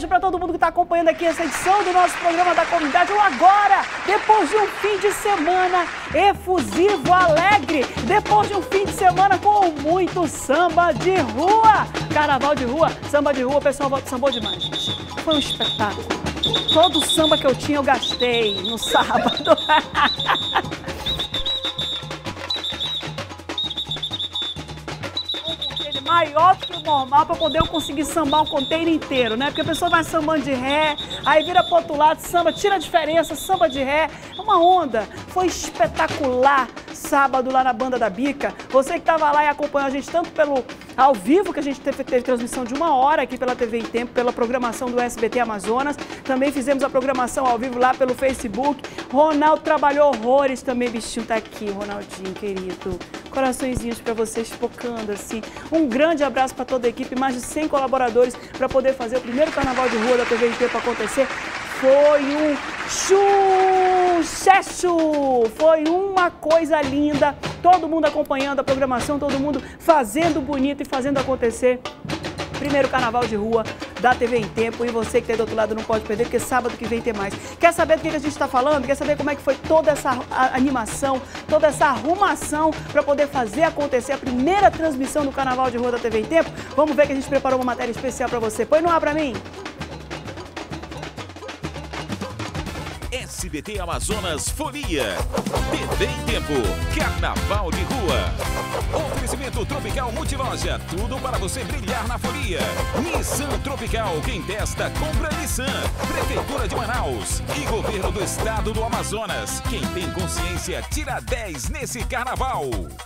para todo mundo que está acompanhando aqui essa edição do nosso programa da comunidade. Ou agora, depois de um fim de semana efusivo, alegre, depois de um fim de semana com muito samba de rua. Carnaval de rua, samba de rua, o pessoal sambou demais, gente. Foi um espetáculo. Todo o samba que eu tinha eu gastei no sábado. Maior do que o normal para poder eu conseguir sambar o container inteiro, né? Porque a pessoa vai sambando de ré, aí vira pro outro lado, samba, tira a diferença, samba de ré. É uma onda. Foi espetacular sábado lá na Banda da Bica. Você que estava lá e acompanhou a gente tanto pelo ao vivo, que a gente teve transmissão de 1 hora aqui pela TV em Tempo, pela programação do SBT Amazonas. Também fizemos a programação ao vivo lá pelo Facebook. Ronaldo trabalhou horrores também, bichinho tá aqui, Ronaldinho, querido. Coraçõezinhos para vocês focando assim. Um grande abraço para toda a equipe, mais de 100 colaboradores para poder fazer o primeiro carnaval de rua da TV em Tempo acontecer. Foi um sucesso! Foi uma coisa linda. Todo mundo acompanhando a programação, todo mundo fazendo bonito e fazendo acontecer. Primeiro carnaval de rua da TV em Tempo, e você que está aí do outro lado não pode perder, porque sábado que vem tem mais. Quer saber do que a gente está falando? Quer saber como é que foi toda essa animação, toda essa arrumação para poder fazer acontecer a primeira transmissão do carnaval de rua da TV em Tempo? Vamos ver que a gente preparou uma matéria especial para você. Põe no ar para mim! SBT Amazonas Folia, TV em Tempo, Carnaval de Rua. Oferecimento Tropical Multiloja, tudo para você brilhar na folia. Nissan Tropical, quem testa, compra Nissan. Prefeitura de Manaus e Governo do Estado do Amazonas. Quem tem consciência, tira 10 nesse carnaval.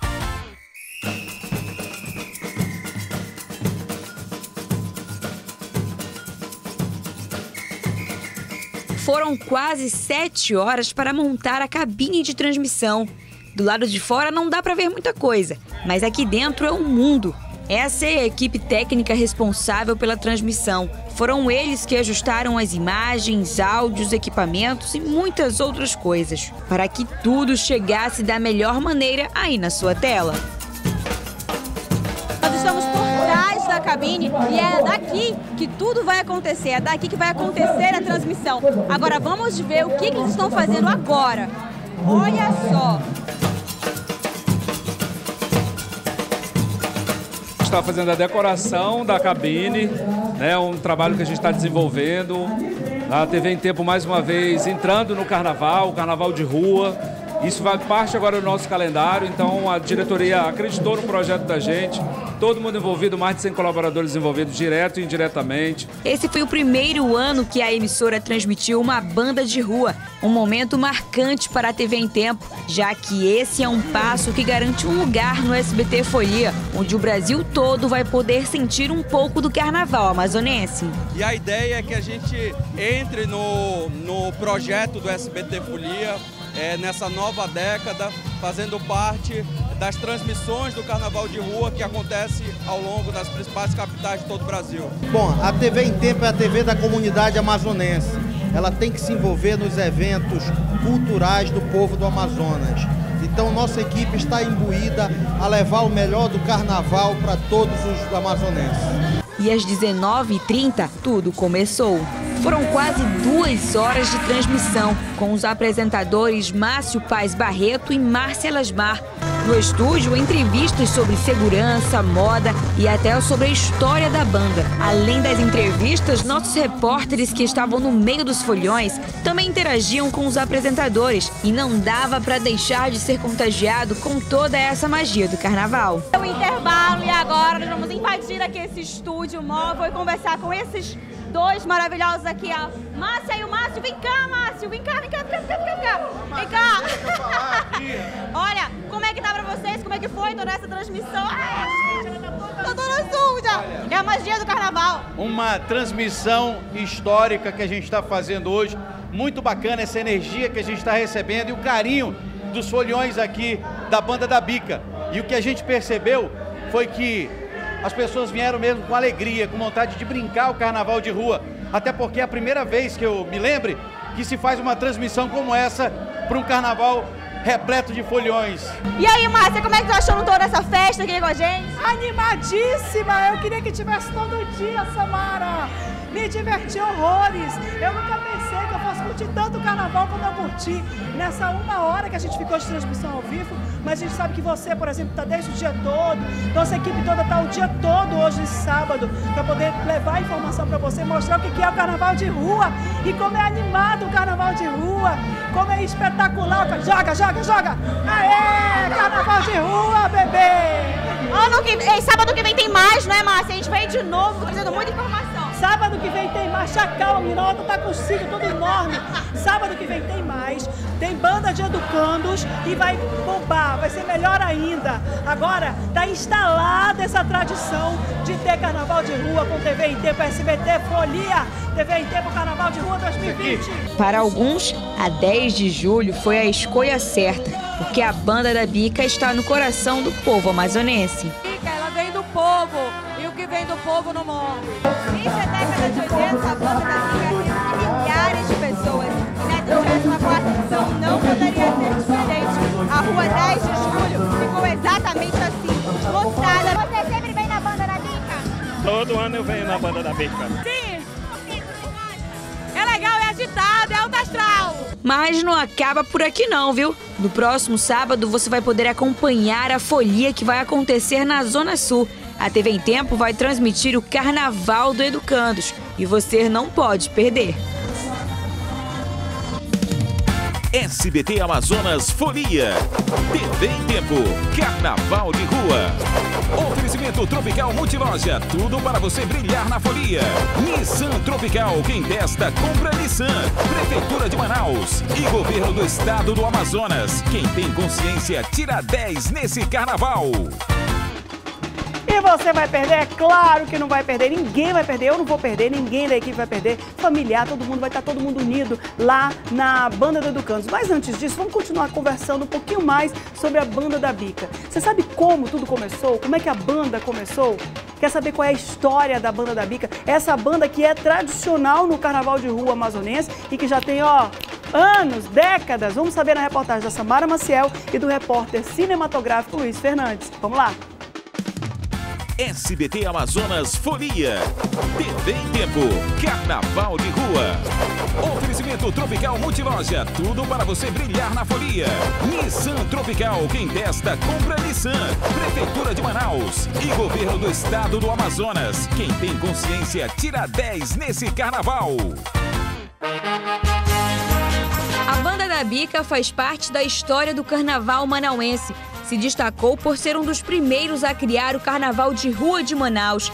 Foram quase 7 horas para montar a cabine de transmissão. Do lado de fora não dá para ver muita coisa, mas aqui dentro é um mundo. Essa é a equipe técnica responsável pela transmissão. Foram eles que ajustaram as imagens, áudios, equipamentos e muitas outras coisas, para que tudo chegasse da melhor maneira aí na sua tela. Nós estamos por trás da cabine e é daqui que tudo vai acontecer, é daqui que vai acontecer a transmissão. Agora vamos ver o que eles estão fazendo agora. Olha só! Está fazendo a decoração da cabine, né? Um trabalho que a gente está desenvolvendo. A TV em Tempo, mais uma vez, entrando no carnaval, carnaval de rua. Isso vai parte agora do nosso calendário, então a diretoria acreditou no projeto da gente. Todo mundo envolvido, mais de 100 colaboradores envolvidos direto e indiretamente. Esse foi o primeiro ano que a emissora transmitiu uma banda de rua. Um momento marcante para a TV em Tempo, já que esse é um passo que garante um lugar no SBT Folia, onde o Brasil todo vai poder sentir um pouco do carnaval amazonense. E a ideia é que a gente entre no projeto do SBT Folia, nessa nova década, fazendo parte das transmissões do Carnaval de Rua que acontece ao longo das principais capitais de todo o Brasil. Bom, a TV em Tempo é a TV da comunidade amazonense. Ela tem que se envolver nos eventos culturais do povo do Amazonas. Então, nossa equipe está imbuída a levar o melhor do carnaval para todos os amazonenses. E às 19h30, tudo começou. Foram quase 2 horas de transmissão, com os apresentadores Márcio Paz Barreto e Márcia Lasmar. No estúdio, entrevistas sobre segurança, moda e até sobre a história da banda. Além das entrevistas, nossos repórteres que estavam no meio dos folhões também interagiam com os apresentadores. E não dava para deixar de ser contagiado com toda essa magia do carnaval. O intervalo e agora nós vamos invadir aqui esse estúdio móvel e conversar com esses dois maravilhosos aqui, a Márcia e o Márcio. Vem cá, Márcio, vem cá. Vem cá. Olha, como é que tá pra vocês? Como é que foi toda essa transmissão? Tá toda suja. É a magia do carnaval. Uma transmissão histórica que a gente está fazendo hoje. Muito bacana essa energia que a gente está recebendo e o carinho dos folhões aqui da Banda da Bica. E o que a gente percebeu foi que as pessoas vieram mesmo com alegria, com vontade de brincar o carnaval de rua. Até porque é a primeira vez que eu me lembre que se faz uma transmissão como essa para um carnaval repleto de folhões. E aí, Márcia, como é que tu achou toda essa festa aqui com a gente? Animadíssima! Eu queria que tivesse todo dia, Samara! me diverti horrores. Eu nunca pensei que eu fosse curtir tanto o carnaval como eu curti nessa 1 hora que a gente ficou de transmissão ao vivo, mas a gente sabe que você, por exemplo, está desde o dia todo, nossa equipe toda está o dia todo hoje, nesse sábado, para poder levar a informação para você, mostrar o que é o carnaval de rua e como é animado o carnaval de rua, como é espetacular. Joga, joga, joga! Aê! Carnaval de rua, bebê! Sábado que vem tem mais, né, Márcia? A gente vem de novo trazendo muita informação. Sábado que vem tem mais, Chacal, Minota tá com o sítio todo enorme. Sábado que vem tem mais, tem banda de educandos e vai bombar, vai ser melhor ainda. Agora tá instalada essa tradição de ter carnaval de rua com TV em Tempo, SBT Folia, TV em Tempo, Carnaval de Rua 2020. Para alguns, a 10 de julho foi a escolha certa, porque a Banda da Bica está no coração do povo amazonense. Ela vem do povo, e o que vem do povo não morre. Desde a década de 80, a Banda da Bica reúne milhares de pessoas. E na 34ª edição não poderia ser diferente. A rua 10 de julho ficou exatamente assim, lotada. Você sempre vem na Banda da Bica? Todo ano eu venho na Banda da Bica. Sim! É legal, é agitado, é alto astral. Mas não acaba por aqui não, viu? No próximo sábado você vai poder acompanhar a folia que vai acontecer na Zona Sul. A TV em Tempo vai transmitir o Carnaval do Educandos e você não pode perder. SBT Amazonas Folia. TV em Tempo. Carnaval de Rua. Oferecimento Tropical Multiloja. Tudo para você brilhar na folia. Nissan Tropical. Quem testa, compra Nissan. Prefeitura de Manaus. E Governo do Estado do Amazonas. Quem tem consciência, tira 10 nesse carnaval. E você vai perder? É claro que não vai perder, ninguém vai perder, eu não vou perder, ninguém da equipe vai perder, familiar, todo mundo vai estar todo mundo unido lá na Banda do Educandos. Mas antes disso, vamos continuar conversando um pouquinho mais sobre a Banda da Bica. Você sabe como tudo começou? Como é que a banda começou? Quer saber qual é a história da Banda da Bica? Essa banda que é tradicional no Carnaval de Rua amazonense e que já tem, anos, décadas. Vamos saber na reportagem da Samara Maciel e do repórter cinematográfico Luiz Fernandes. Vamos lá. SBT Amazonas Folia. TV em Tempo. Carnaval de Rua. Oferecimento Tropical Multiloja. Tudo para você brilhar na folia. Nissan Tropical. Quem testa, compra Nissan. Prefeitura de Manaus. E Governo do Estado do Amazonas. Quem tem consciência, tira 10 nesse carnaval. A Banda da Bica faz parte da história do carnaval manauense. Se destacou por ser um dos primeiros a criar o Carnaval de Rua de Manaus.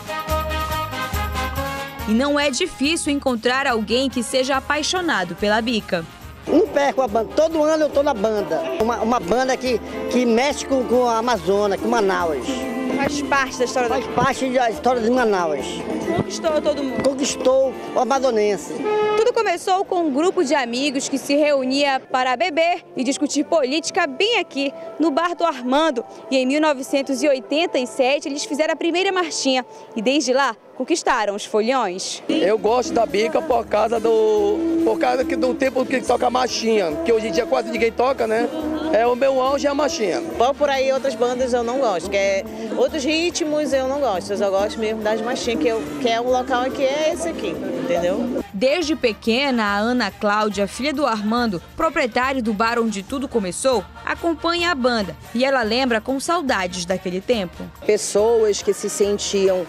E não é difícil encontrar alguém que seja apaixonado pela bica. Não perco a banda, todo ano eu estou na banda. Uma banda que mexe com a Amazônia, com Manaus. Faz parte da história Faz parte da história de Manaus. Conquistou todo mundo. Conquistou o amazonense. Tudo começou com um grupo de amigos que se reunia para beber e discutir política bem aqui, no Bar do Armando. E em 1987 eles fizeram a primeira marchinha e desde lá conquistaram os foliões. Eu gosto da bica por causa do tempo que toca marchinha, que hoje em dia quase ninguém toca, né? É o meu auge é a marchinha. Vou por aí outras bandas eu não gosto, outros ritmos eu não gosto, eu só gosto mesmo das marchinhas, que é um local aqui, é esse aqui, entendeu? Desde pequena, a Ana Cláudia, filha do Armando, proprietário do bar onde tudo começou, acompanha a banda e ela lembra com saudades daquele tempo. Pessoas que se sentiam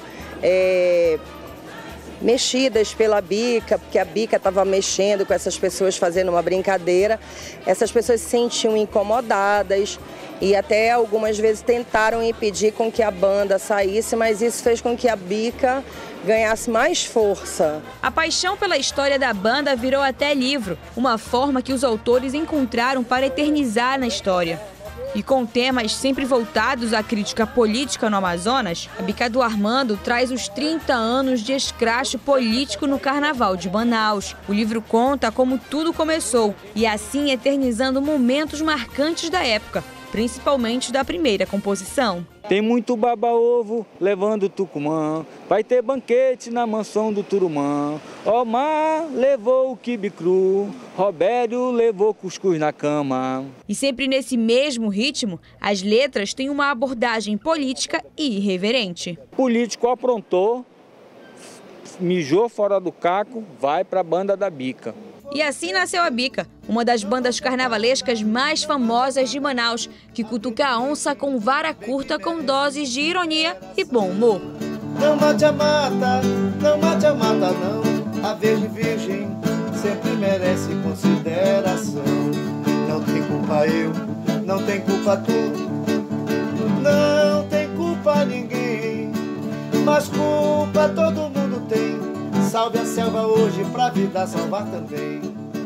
mexidas pela bica, porque a bica estava mexendo com essas pessoas fazendo uma brincadeira. Essas pessoas se sentiam incomodadas e até algumas vezes tentaram impedir com que a banda saísse, mas isso fez com que a bica ganhasse mais força. A paixão pela história da banda virou até livro, uma forma que os autores encontraram para eternizar na história. E com temas sempre voltados à crítica política no Amazonas, a Bica do Armando traz os 30 anos de escracho político no Carnaval de Manaus. O livro conta como tudo começou e assim eternizando momentos marcantes da época, principalmente da primeira composição. Tem muito baba-ovo levando o Tucumã, vai ter banquete na mansão do Turumã. Omar levou o quibe cru, Robério levou cuscuz na cama. E sempre nesse mesmo ritmo, as letras têm uma abordagem política e irreverente. O político aprontou, mijou fora do caco, vai para a Banda da Bica. E assim nasceu a Bica, uma das bandas carnavalescas mais famosas de Manaus, que cutuca a onça com vara curta com doses de ironia e bom humor. Não mate a mata, não mate a mata não, a virgem sempre merece consideração. Não tem culpa eu, não tem culpa tu, não tem culpa ninguém, mas culpa todo mundo tem. Salve a selva hoje pra vida salvar também.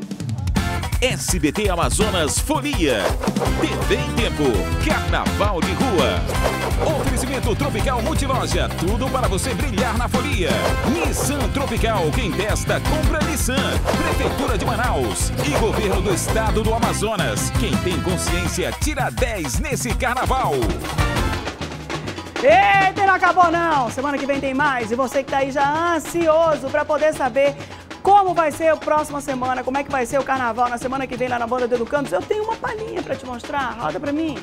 SBT Amazonas Folia, TV em Tempo, Carnaval de Rua. Oferecimento Tropical Multiloja, tudo para você brilhar na folia. Nissan Tropical, quem testa, compra Nissan. Prefeitura de Manaus e Governo do Estado do Amazonas. Quem tem consciência, tira 10 nesse carnaval. Eita, não acabou não! Semana que vem tem mais e você que tá aí já ansioso para poder saber como vai ser a próxima semana, como é que vai ser o carnaval na semana que vem lá na Banda do Educandos, eu tenho uma palhinha para te mostrar. Roda para mim.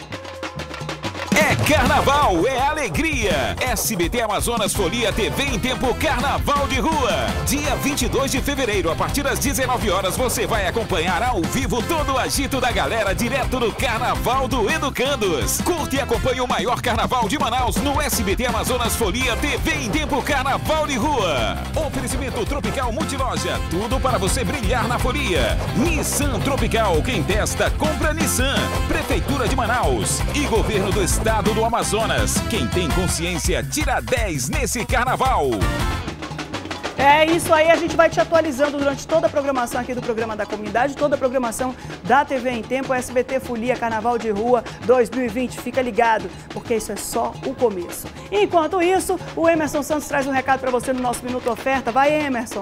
É carnaval, é alegria. SBT Amazonas Folia TV em Tempo Carnaval de Rua. Dia 22 de fevereiro, a partir das 19 horas, você vai acompanhar ao vivo todo o agito da galera direto do Carnaval do Educandos. Curte e acompanhe o maior carnaval de Manaus no SBT Amazonas Folia TV em Tempo Carnaval de Rua. Oferecimento Tropical Multiloja, tudo para você brilhar na folia. Nissan Tropical, quem testa, compra Nissan. Prefeitura de Manaus e Governo do Estado do Amazonas. Quem tem consciência, tira 10 nesse carnaval. É isso aí, a gente vai te atualizando durante toda a programação aqui do Programa da Comunidade, toda a programação da TV em Tempo, SBT Folia Carnaval de Rua 2020. Fica ligado, porque isso é só o começo. Enquanto isso, o Emerson Santos traz um recado para você no nosso Minuto Oferta. Vai, Emerson!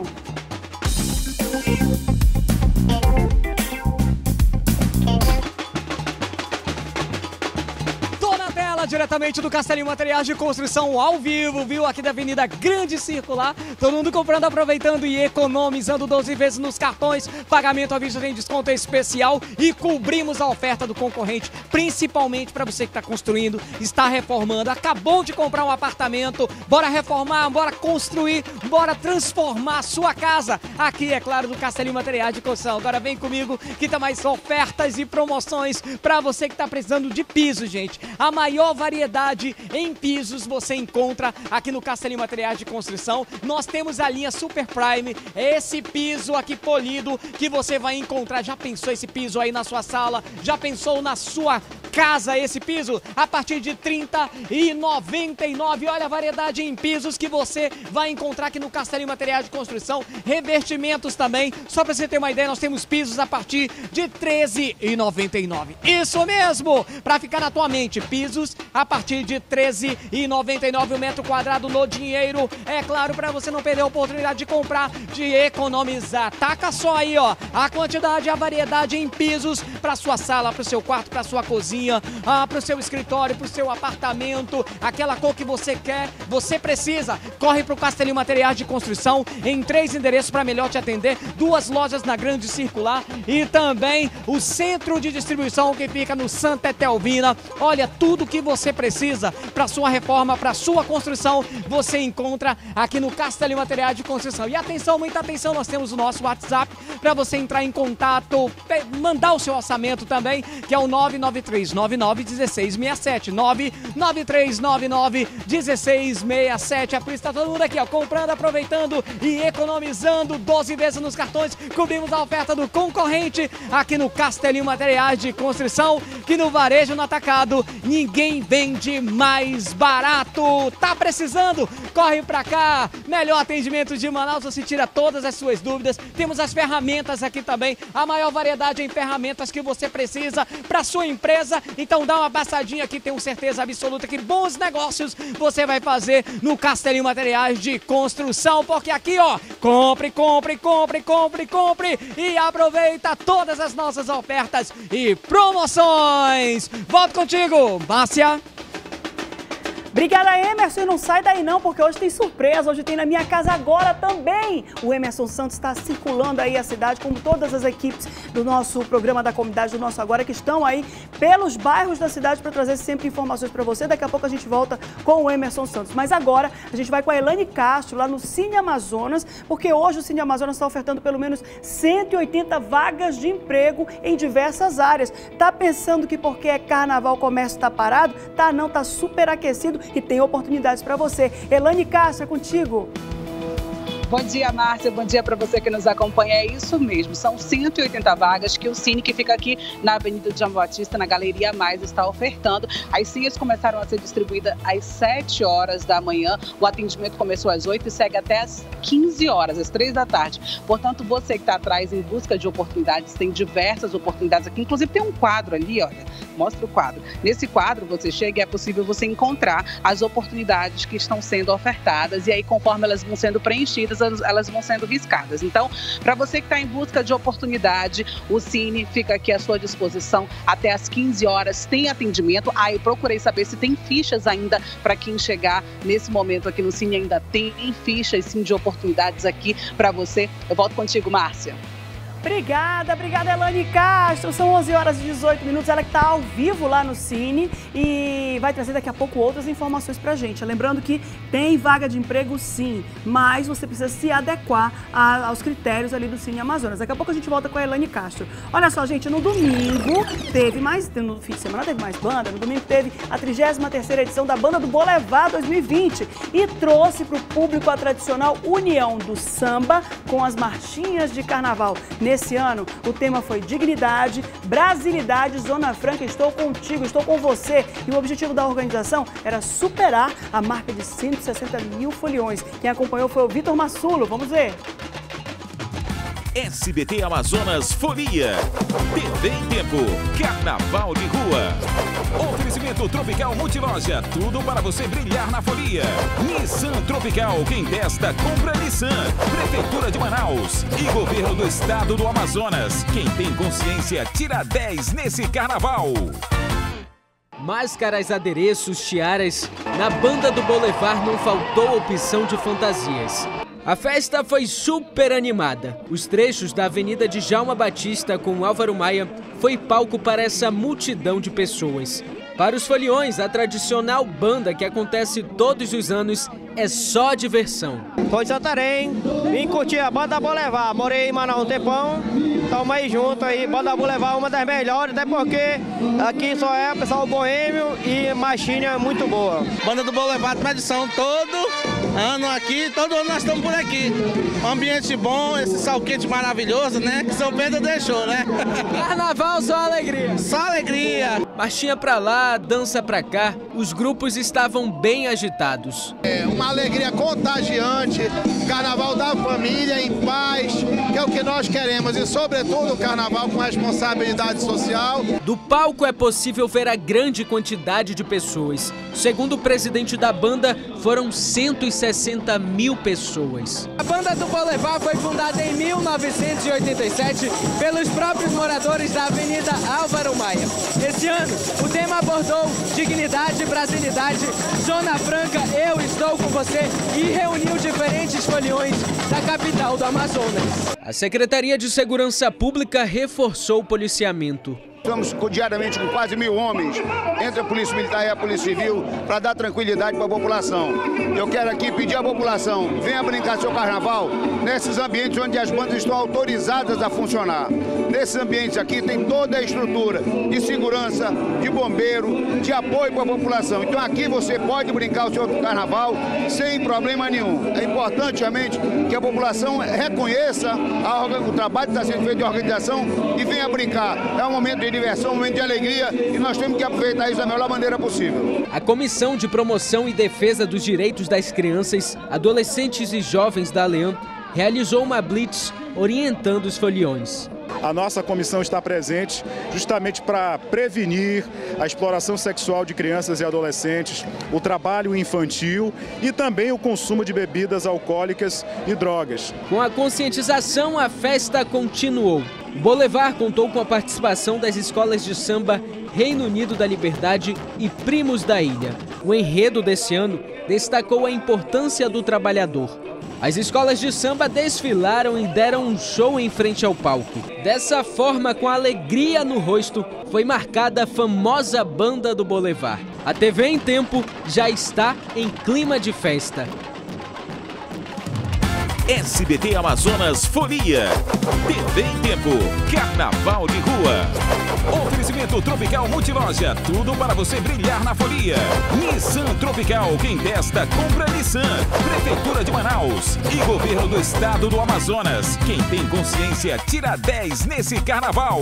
Diretamente do Castelinho Materiais de Construção ao vivo, viu? Aqui da Avenida Grande Circular. Todo mundo comprando, aproveitando e economizando 12 vezes nos cartões. Pagamento à vista tem desconto especial e cobrimos a oferta do concorrente, principalmente para você que está construindo, está reformando, acabou de comprar um apartamento. Bora reformar, bora construir, bora transformar a sua casa. Aqui, é claro, do Castelinho Materiais de Construção. Agora vem comigo que tá mais ofertas e promoções para você que está precisando de piso, gente. A maior variedade em pisos você encontra aqui no Castelinho Materiais de Construção. Nós temos a linha Super Prime, esse piso aqui polido que você vai encontrar. Já pensou esse piso aí na sua sala? Já pensou na sua casa esse piso? A partir de R$ 30,99. Olha a variedade em pisos que você vai encontrar aqui no Castelinho Materiais de Construção. Revestimentos também. Só para você ter uma ideia, nós temos pisos a partir de R$ 13,99. Isso mesmo! Para ficar na tua mente, pisos a partir de R$ 13,99 o metro quadrado no dinheiro. É claro, para você não perder a oportunidade de comprar, de economizar. Taca só aí, ó, a quantidade, a variedade em pisos para sua sala, para o seu quarto, para sua cozinha, para o seu escritório, para o seu apartamento. Aquela cor que você quer, você precisa. Corre para o Castelinho Materiais de Construção em 3 endereços para melhor te atender. 2 lojas na Grande Circular e também o centro de distribuição que fica no Santa Etelvina. Olha, tudo que você precisa para sua reforma, para sua construção, você encontra aqui no Castelinho Materiais de Construção. E atenção, muita atenção, nós temos o nosso WhatsApp para você entrar em contato, mandar o seu orçamento também, que é o 993991667, 993991667. É por isso que tá todo mundo aqui, ó, comprando, aproveitando e economizando 12 vezes nos cartões. Cobrimos a oferta do concorrente aqui no Castelinho Materiais de Construção, que no varejo, no atacado, ninguém vende mais barato. Tá precisando? Corre pra cá. Melhor atendimento de Manaus, você tira todas as suas dúvidas. Temos as ferramentas aqui também, a maior variedade em ferramentas que você precisa para sua empresa. Então dá uma passadinha aqui, tenho certeza absoluta que bons negócios você vai fazer no Castelinho Materiais de Construção, porque aqui, ó, compre, compre, compre, compre, compre e aproveita todas as nossas ofertas e promoções. Volto contigo, Márcia. Obrigada, Emerson. E não sai daí não, porque hoje tem surpresa. Hoje tem na minha casa agora também. O Emerson Santos está circulando aí a cidade, como todas as equipes do nosso programa da comunidade, do Nosso Agora, que estão aí pelos bairros da cidade para trazer sempre informações para você. Daqui a pouco a gente volta com o Emerson Santos. Mas agora a gente vai com a Elane Castro, lá no Cine Amazonas, porque hoje o Cine Amazonas está ofertando pelo menos 180 vagas de emprego em diversas áreas. Tá pensando que porque é carnaval o comércio está parado? Tá não, tá super aquecido e tem oportunidades para você. Elane Castro, é contigo. Bom dia, Márcia. Bom dia para você que nos acompanha. É isso mesmo, são 180 vagas que o Cine, que fica aqui na Avenida João Batista, na Galeria Mais, está ofertando. As senhas começaram a ser distribuídas às 7 horas da manhã. O atendimento começou às 8 e segue até às 15 horas, às 3 da tarde. Portanto, você que está atrás em busca de oportunidades, tem diversas oportunidades aqui. Inclusive, tem um quadro ali, olha. Mostra o quadro. Nesse quadro, você chega e é possível você encontrar as oportunidades que estão sendo ofertadas. E aí, conforme elas vão sendo preenchidas, elas vão sendo riscadas. Então, para você que está em busca de oportunidade, o Cine fica aqui à sua disposição até às 15 horas. Tem atendimento. Eu procurei saber se tem fichas ainda para quem chegar nesse momento aqui no Cine. Ainda tem fichas, sim, de oportunidades aqui para você. Eu volto contigo, Márcia. Obrigada, Elane Castro. São 11 horas e 18 minutos. Ela que está ao vivo lá no Cine e vai trazer daqui a pouco outras informações pra gente. Lembrando que tem vaga de emprego sim, mas você precisa se adequar aos critérios ali do Cine Amazonas. Daqui a pouco a gente volta com a Elane Castro. Olha só, gente, no domingo no fim de semana teve mais banda. No domingo teve a 33ª edição da Banda do Boulevard 2020 e trouxe para o público a tradicional união do samba com as marchinhas de carnaval. Nesse ano, o tema foi dignidade, brasilidade, Zona Franca, estou contigo, estou com você. E o objetivo da organização era superar a marca de 160 mil foliões. Quem acompanhou foi o Vitor Massulo. Vamos ver. SBT Amazonas Folia, TV em Tempo, Carnaval de Rua. Oferecimento Tropical Multiloja, tudo para você brilhar na folia. Nissan Tropical, quem testa, compra Nissan. Prefeitura de Manaus e Governo do Estado do Amazonas. Quem tem consciência, tira 10 nesse carnaval. Máscaras, adereços, tiaras, na Banda do Boulevard não faltou opção de fantasias. A festa foi super animada. Os trechos da Avenida de Djalma Batista com Álvaro Maia foi palco para essa multidão de pessoas. Para os foliões, a tradicional banda que acontece todos os anos é só diversão. Sou de Santarém, vim curtir a Banda Boulevard, morei em Manaus um tempão, estamos aí junto aí, Banda Boulevard uma das melhores, até porque aqui só é o pessoal boêmio e marchinha é muito boa. Banda do Boulevard, tradição todo ano aqui, todo ano nós estamos por aqui. Um ambiente bom, esse sal quente maravilhoso, né, que São Pedro deixou, né? Carnaval só alegria. Só alegria. Marchinha pra lá, dança pra cá, os grupos estavam bem agitados. É uma alegria contagiante, carnaval da família, em paz, que é o que nós queremos e sobretudo o carnaval com responsabilidade social. Do palco é possível ver a grande quantidade de pessoas. Segundo o presidente da banda, foram 160 mil pessoas. A Banda do Boulevard foi fundada em 1987 pelos próprios moradores da Avenida Álvaro Maia. Esse ano, o tema abordou dignidade, brasilidade, Zona Franca, eu estou com você e reuniu diferentes foliões da capital do Amazonas. A Secretaria de Segurança Pública reforçou o policiamento. Estamos diariamente com quase 1000 homens, entre a Polícia Militar e a Polícia Civil, para dar tranquilidade para a população. Eu quero aqui pedir à população, venha brincar seu carnaval nesses ambientes onde as bandas estão autorizadas a funcionar. Nesses ambientes aqui tem toda a estrutura de segurança, de bombeiro, de apoio para a população. Então aqui você pode brincar o seu carnaval sem problema nenhum. É importante realmente que a população reconheça o trabalho que está sendo feito de organização e venha brincar. É um momento de diversão, um momento de alegria e nós temos que aproveitar isso da melhor maneira possível. A Comissão de Promoção e Defesa dos Direitos das Crianças, Adolescentes e Jovens da Leão realizou uma blitz orientando os foliões. A nossa comissão está presente justamente para prevenir a exploração sexual de crianças e adolescentes, o trabalho infantil e também o consumo de bebidas alcoólicas e drogas. Com a conscientização, a festa continuou. O Boulevard contou com a participação das escolas de samba Reino Unido da Liberdade e Primos da Ilha. O enredo desse ano destacou a importância do trabalhador. As escolas de samba desfilaram e deram um show em frente ao palco. Dessa forma, com alegria no rosto, foi marcada a famosa Banda do Boulevard. A TV em Tempo já está em clima de festa. SBT Amazonas Folia. TV em Tempo. Carnaval de Rua. Oferecimento Tropical Multiloja. Tudo para você brilhar na folia. Nissan Tropical. Quem testa, compra Nissan. Prefeitura de Manaus. E Governo do Estado do Amazonas. Quem tem consciência, tira 10 nesse carnaval.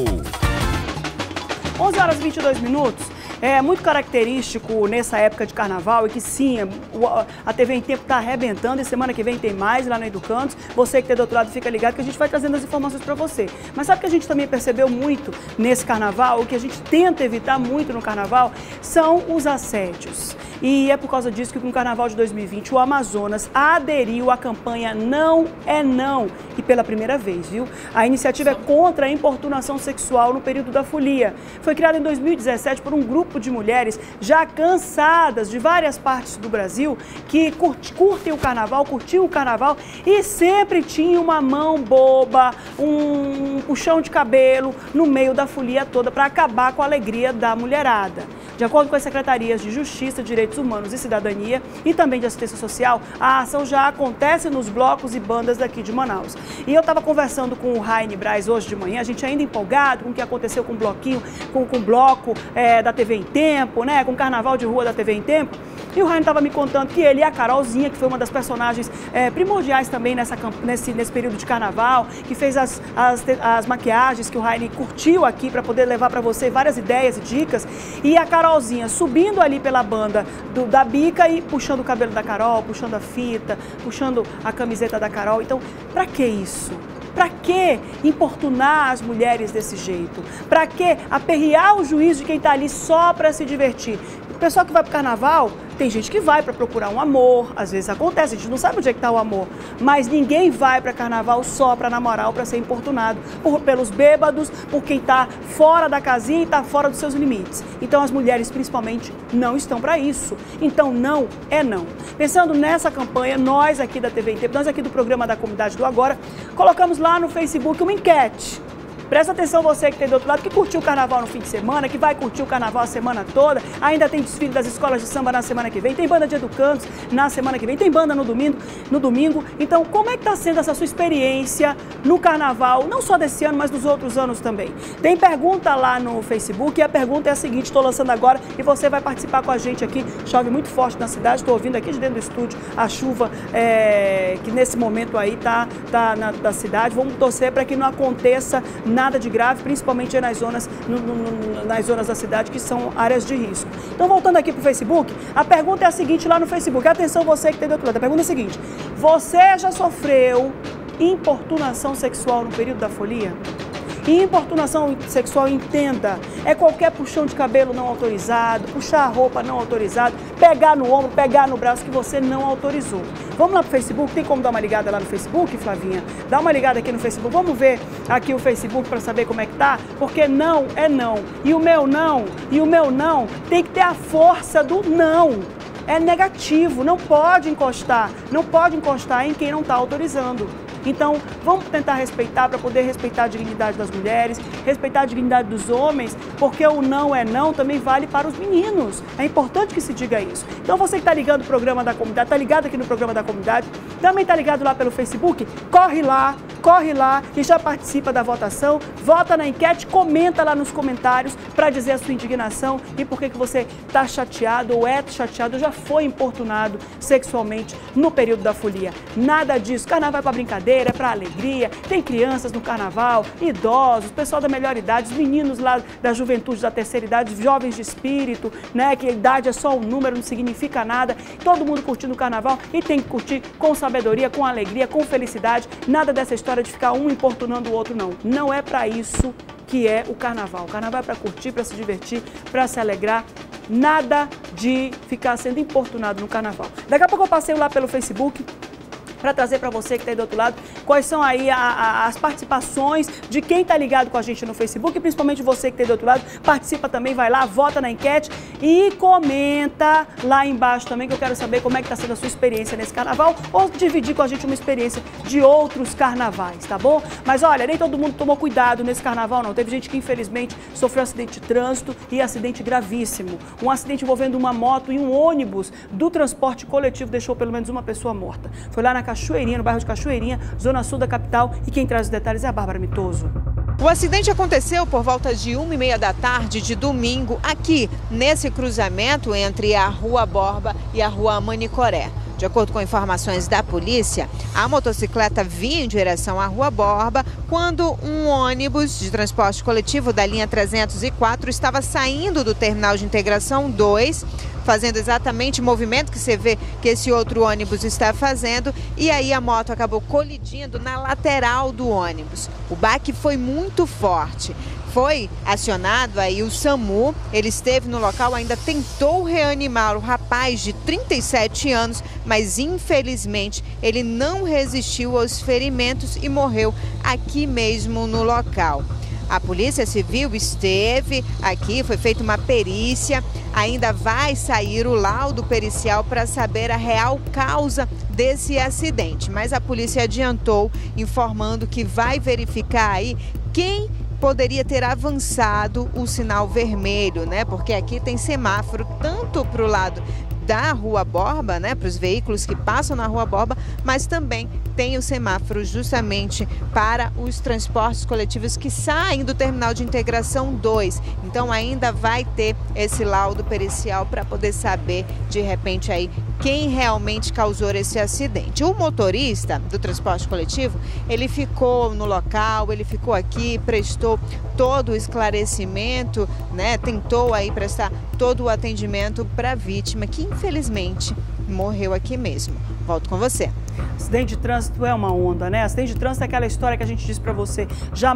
11 horas e 22 minutos. É muito característico nessa época de carnaval e que sim, a TV em Tempo está arrebentando e semana que vem tem mais lá no Educandos. Você que tem do outro lado fica ligado que a gente vai trazendo as informações para você. Mas sabe que a gente também percebeu muito nesse carnaval, o que a gente tenta evitar muito no carnaval são os assédios. E é por causa disso que no Carnaval de 2020 o Amazonas aderiu à campanha Não é Não. E pela primeira vez, viu? A iniciativa é contra a importunação sexual no período da folia. Foi criada em 2017 por um grupo de mulheres já cansadas de várias partes do Brasil que curtem o carnaval, curtiam o carnaval e sempre tinham uma mão boba, um puxão de cabelo no meio da folia toda para acabar com a alegria da mulherada. De acordo com as secretarias de Justiça, Direitos Humanos e Cidadania e também de Assistência Social, a ação já acontece nos blocos e bandas daqui de Manaus. E eu estava conversando com o Raine Braz hoje de manhã, a gente ainda empolgado com o que aconteceu com o bloquinho, com o bloco da TV em Tempo, né, com o Carnaval de Rua da TV em Tempo. E o Raine estava me contando que ele e a Carolzinha, que foi uma das personagens primordiais também nesse período de carnaval, que fez as maquiagens que o Raine curtiu aqui para poder levar para você várias ideias e dicas. E a Carolzinha subindo ali pela banda da Bica e puxando o cabelo da Carol, puxando a fita, puxando a camiseta da Carol. Então, para que isso? Para que importunar as mulheres desse jeito? Para que aperrear o juízo de quem está ali só para se divertir? O pessoal que vai para o carnaval, tem gente que vai para procurar um amor, às vezes acontece, a gente não sabe onde é que está o amor, mas ninguém vai para carnaval só para namorar ou para ser importunado pelos bêbados, por quem está fora da casinha e está fora dos seus limites. Então as mulheres principalmente não estão para isso. Então não é não. Pensando nessa campanha, nós aqui da TV em Tempo, nós aqui do programa da Comunidade do Agora, colocamos lá no Facebook uma enquete. Presta atenção você que tem do outro lado, que curtiu o carnaval no fim de semana, que vai curtir o carnaval a semana toda, ainda tem desfile das escolas de samba na semana que vem, tem banda de educandos na semana que vem, tem banda no domingo. Então, como é que está sendo essa sua experiência no carnaval, não só desse ano, mas dos outros anos também? Tem pergunta lá no Facebook e a pergunta é a seguinte, estou lançando agora e você vai participar com a gente aqui. Chove muito forte na cidade, estou ouvindo aqui de dentro do estúdio a chuva que nesse momento aí tá na cidade. Vamos torcer para que não aconteça nada de grave, principalmente nas zonas da cidade, que são áreas de risco. Então, voltando aqui para o Facebook, a pergunta é a seguinte lá no Facebook. Atenção você que tem do outro lado. A pergunta é a seguinte: você já sofreu importunação sexual no período da folia? E importunação sexual, entenda, é qualquer puxão de cabelo não autorizado, puxar a roupa não autorizado, pegar no ombro, pegar no braço que você não autorizou. Vamos lá pro Facebook, tem como dar uma ligada lá no Facebook, Flavinha? Dá uma ligada aqui no Facebook, vamos ver aqui o Facebook para saber como é que tá, porque não é não. E o meu não tem que ter a força do não. É negativo, não pode encostar em quem não está autorizando. Então, vamos tentar respeitar para poder respeitar a dignidade das mulheres, respeitar a dignidade dos homens, porque o não é não também vale para os meninos. É importante que se diga isso. Então, você que está ligando o programa da comunidade, está ligado aqui no programa da comunidade, também está ligado lá pelo Facebook, corre lá e já participa da votação, vota na enquete, comenta lá nos comentários para dizer a sua indignação e por que você está chateado ou é chateado, ou já foi importunado sexualmente no período da folia. Nada disso. Carnaval é para brincadeira, é para alegria, tem crianças no carnaval, idosos, pessoal da melhor idade, os meninos lá da juventude, da terceira idade, jovens de espírito, né, que a idade é só um número, não significa nada, todo mundo curtindo o carnaval e tem que curtir com sabedoria, com alegria, com felicidade, nada dessa história de ficar um importunando o outro, não. Não é para isso que é o carnaval. O carnaval é para curtir, para se divertir, para se alegrar. Nada de ficar sendo importunado no carnaval. Daqui a pouco eu passeio lá pelo Facebook para trazer para você que está aí do outro lado quais são aí as participações de quem está ligado com a gente no Facebook, e principalmente você que está aí do outro lado, participa também, vai lá, vota na enquete e comenta lá embaixo também, que eu quero saber como é que está sendo a sua experiência nesse carnaval, ou dividir com a gente uma experiência de outros carnavais, tá bom? Mas olha, nem todo mundo tomou cuidado nesse carnaval, não. Teve gente que infelizmente sofreu acidente de trânsito e acidente gravíssimo. Um acidente envolvendo uma moto e um ônibus do transporte coletivo deixou pelo menos uma pessoa morta. Foi lá na Cachoeirinha, no bairro de Cachoeirinha, zona sul da capital, e quem traz os detalhes é a Bárbara Mitoso. O acidente aconteceu por volta de 1h30 da tarde de domingo, aqui nesse cruzamento entre a Rua Borba e a Rua Manicoré. De acordo com informações da polícia, a motocicleta vinha em direção à Rua Borba quando um ônibus de transporte coletivo da linha 304 estava saindo do terminal de integração 2, fazendo exatamente o movimento que você vê que esse outro ônibus está fazendo, e aí a moto acabou colidindo na lateral do ônibus. O baque foi muito forte. Foi acionado aí o SAMU, ele esteve no local, ainda tentou reanimar o rapaz de 37 anos, mas infelizmente ele não resistiu aos ferimentos e morreu aqui mesmo no local. A Polícia Civil esteve aqui, foi feita uma perícia, ainda vai sair o laudo pericial para saber a real causa desse acidente, mas a polícia adiantou informando que vai verificar aí quem poderia ter avançado o sinal vermelho, né? Porque aqui tem semáforo tanto para o lado da Rua Borba, né, para os veículos que passam na Rua Borba, mas também tem o semáforo justamente para os transportes coletivos que saem do terminal de integração 2. Então ainda vai ter esse laudo pericial para poder saber de repente aí quem realmente causou esse acidente. O motorista do transporte coletivo, ele ficou no local, ele ficou aqui, prestou todo o esclarecimento, né, tentou aí prestar todo o atendimento para a vítima, que infelizmente morreu aqui mesmo. Volto com você. Acidente de trânsito é uma onda, né? Acidente de trânsito é aquela história que a gente disse para você. Já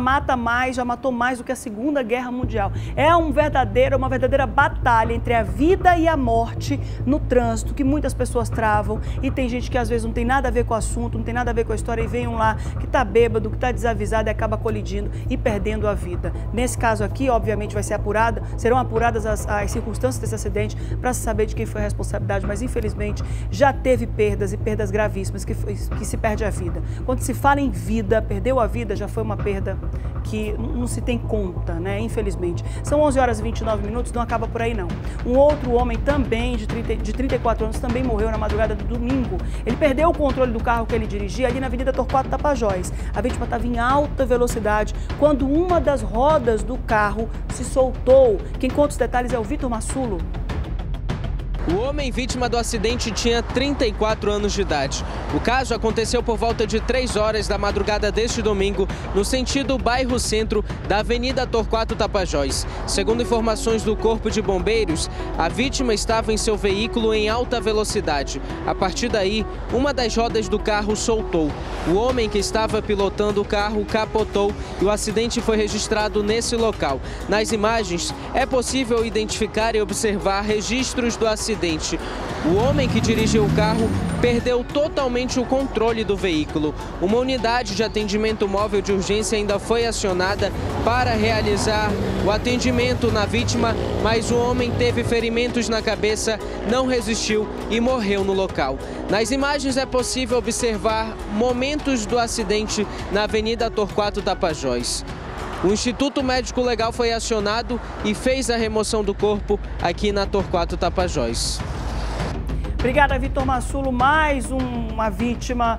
matou mais do que a Segunda Guerra Mundial. É uma verdadeira batalha entre a vida e a morte no trânsito, que muitas pessoas travam. E tem gente que às vezes não tem nada a ver com o assunto, não tem nada a ver com a história, e vem um lá que tá bêbado, que tá desavisado e acaba colidindo e perdendo a vida. Nesse caso aqui, obviamente, serão apuradas as circunstâncias desse acidente para se saber de quem foi a responsabilidade, mas infelizmente já teve perdas, e perdas gravíssimas, que se perde a vida. Quando se fala em vida, perdeu a vida, já foi uma perda que não se tem conta, né? Infelizmente. São 11h29, não acaba por aí não. Um outro homem também, de 34 anos, também morreu na madrugada do domingo. Ele perdeu o controle do carro que ele dirigia ali na Avenida Torquato Tapajós. A vítima estava em alta velocidade quando uma das rodas do carro se soltou. Quem conta os detalhes é o Vitor Massulo. O homem vítima do acidente tinha 34 anos de idade. O caso aconteceu por volta de 3 horas da madrugada deste domingo, no sentido bairro Centro da Avenida Torquato Tapajós. Segundo informações do Corpo de Bombeiros, a vítima estava em seu veículo em alta velocidade. A partir daí, uma das rodas do carro soltou. O homem que estava pilotando o carro capotou e o acidente foi registrado nesse local. Nas imagens, é possível identificar e observar registros do acidente. O homem que dirigiu o carro perdeu totalmente o controle do veículo. Uma unidade de atendimento móvel de urgência ainda foi acionada para realizar o atendimento na vítima, mas o homem teve ferimentos na cabeça, não resistiu e morreu no local. Nas imagens é possível observar momentos do acidente na Avenida Torquato Tapajós. O Instituto Médico Legal foi acionado e fez a remoção do corpo aqui na Torquato Tapajós. Obrigada, Vitor Massulo. Mais uma vítima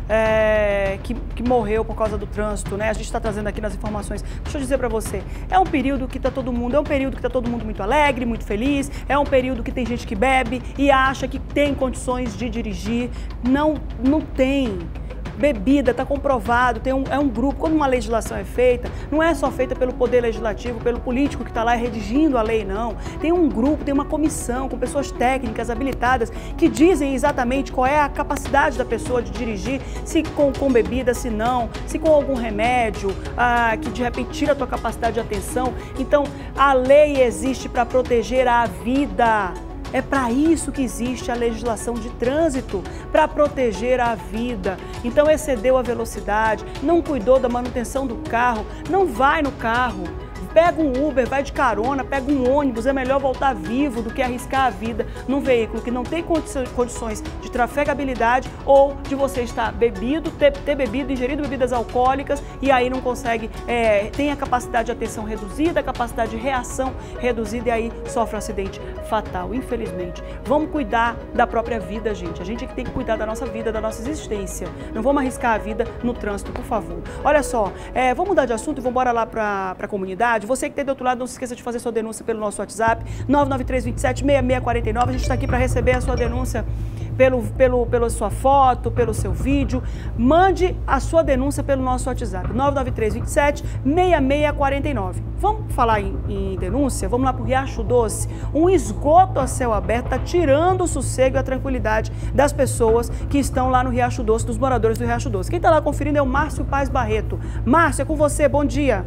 que morreu por causa do trânsito, né? A gente está trazendo aqui nas informações. Deixa eu dizer para você, é um período que está todo mundo muito alegre, muito feliz. É um período que tem gente que bebe e acha que tem condições de dirigir. Não tem. Bebida, está comprovado, é um grupo. Quando uma legislação é feita, não é só feita pelo Poder Legislativo, pelo político que está lá redigindo a lei, não. Tem um grupo, tem uma comissão com pessoas técnicas, habilitadas, que dizem exatamente qual é a capacidade da pessoa de dirigir, se com bebida, se não, se com algum remédio, que de repente tira a tua capacidade de atenção. Então, a lei existe para proteger a vida. É para isso que existe a legislação de trânsito, para proteger a vida. Então excedeu a velocidade, não cuidou da manutenção do carro, não vai no carro. Pega um Uber, vai de carona, pega um ônibus, é melhor voltar vivo do que arriscar a vida num veículo que não tem condições de trafegabilidade ou de você estar bebido, ter bebido, ingerido bebidas alcoólicas e aí não consegue, tem a capacidade de atenção reduzida, a capacidade de reação reduzida e aí sofre um acidente fatal, infelizmente. Vamos cuidar da própria vida, gente. A gente é que tem que cuidar da nossa vida, da nossa existência. Não vamos arriscar a vida no trânsito, por favor. Olha só, vamos mudar de assunto e vamos embora lá para a comunidade. Você que está do outro lado, não se esqueça de fazer sua denúncia pelo nosso WhatsApp, 993276649. A gente está aqui para receber a sua denúncia pela sua foto, pelo seu vídeo. Mande a sua denúncia pelo nosso WhatsApp, 993276649. Vamos falar em denúncia? Vamos lá para o Riacho Doce. Um esgoto a céu aberto está tirando o sossego e a tranquilidade das pessoas que estão lá no Riacho Doce, dos moradores do Riacho Doce. Quem está lá conferindo é o Márcio Paz Barreto. Márcio, é com você, bom dia.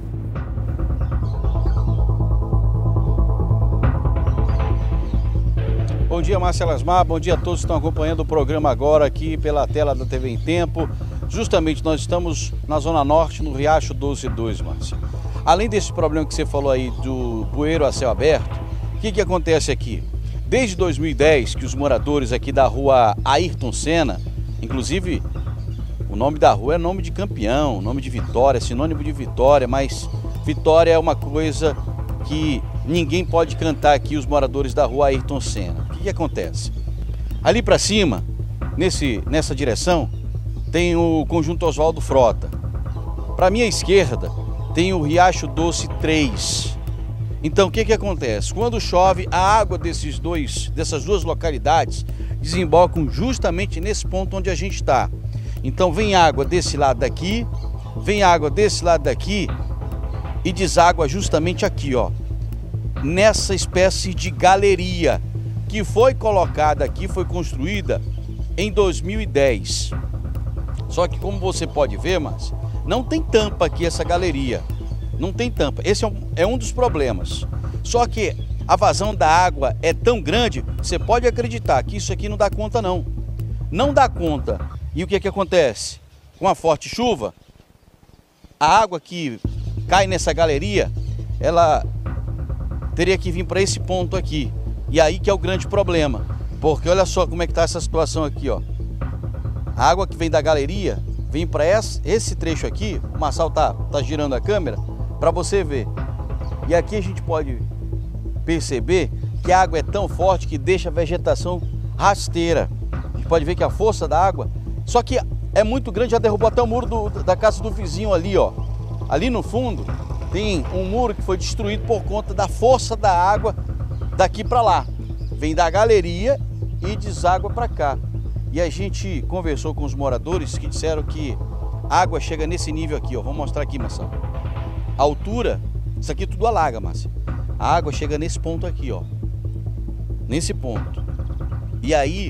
Bom dia, Márcia Lasmar, bom dia a todos que estão acompanhando o programa agora aqui pela tela da TV em Tempo. Justamente nós estamos na Zona Norte, no Riacho Doce 2, Márcia. Além desse problema que você falou aí do bueiro a céu aberto, o que acontece aqui? Desde 2010 que os moradores aqui da rua Ayrton Senna, inclusive o nome da rua é nome de campeão, nome de vitória, sinônimo de vitória, mas vitória é uma coisa que ninguém pode cantar aqui, os moradores da rua Ayrton Senna. O que acontece? Ali para cima, nessa direção, tem o conjunto Oswaldo Frota. Para minha esquerda, tem o Riacho Doce 3. Então, o que acontece? Quando chove, a água dessas duas localidades desembocam justamente nesse ponto onde a gente está. Então, vem água desse lado daqui, vem água desse lado daqui e deságua justamente aqui, ó, nessa espécie de galeria que foi colocada aqui, foi construída em 2010. Só que como você pode ver, mas não tem tampa aqui essa galeria, não tem tampa. Esse é um dos problemas. Só que a vazão da água é tão grande, você pode acreditar que isso aqui não dá conta não. Não dá conta. E o que acontece? Com a forte chuva, a água que cai nessa galeria, ela teria que vir para esse ponto aqui. E aí que é o grande problema. Porque olha só como é que está essa situação aqui, ó. A água que vem da galeria, vem para esse trecho aqui. O Marçal tá girando a câmera para você ver. E aqui a gente pode perceber que a água é tão forte que deixa a vegetação rasteira. A gente pode ver que a força da água, só que é muito grande, já derrubou até o muro da casa do vizinho ali, ó. Ali no fundo tem um muro que foi destruído por conta da força da água daqui para lá. Vem da galeria e deságua para cá. E a gente conversou com os moradores que disseram que a água chega nesse nível aqui, ó. Vou mostrar aqui, Marcelo. A altura, isso aqui tudo alaga, Márcia. A água chega nesse ponto aqui, ó. Nesse ponto. E aí,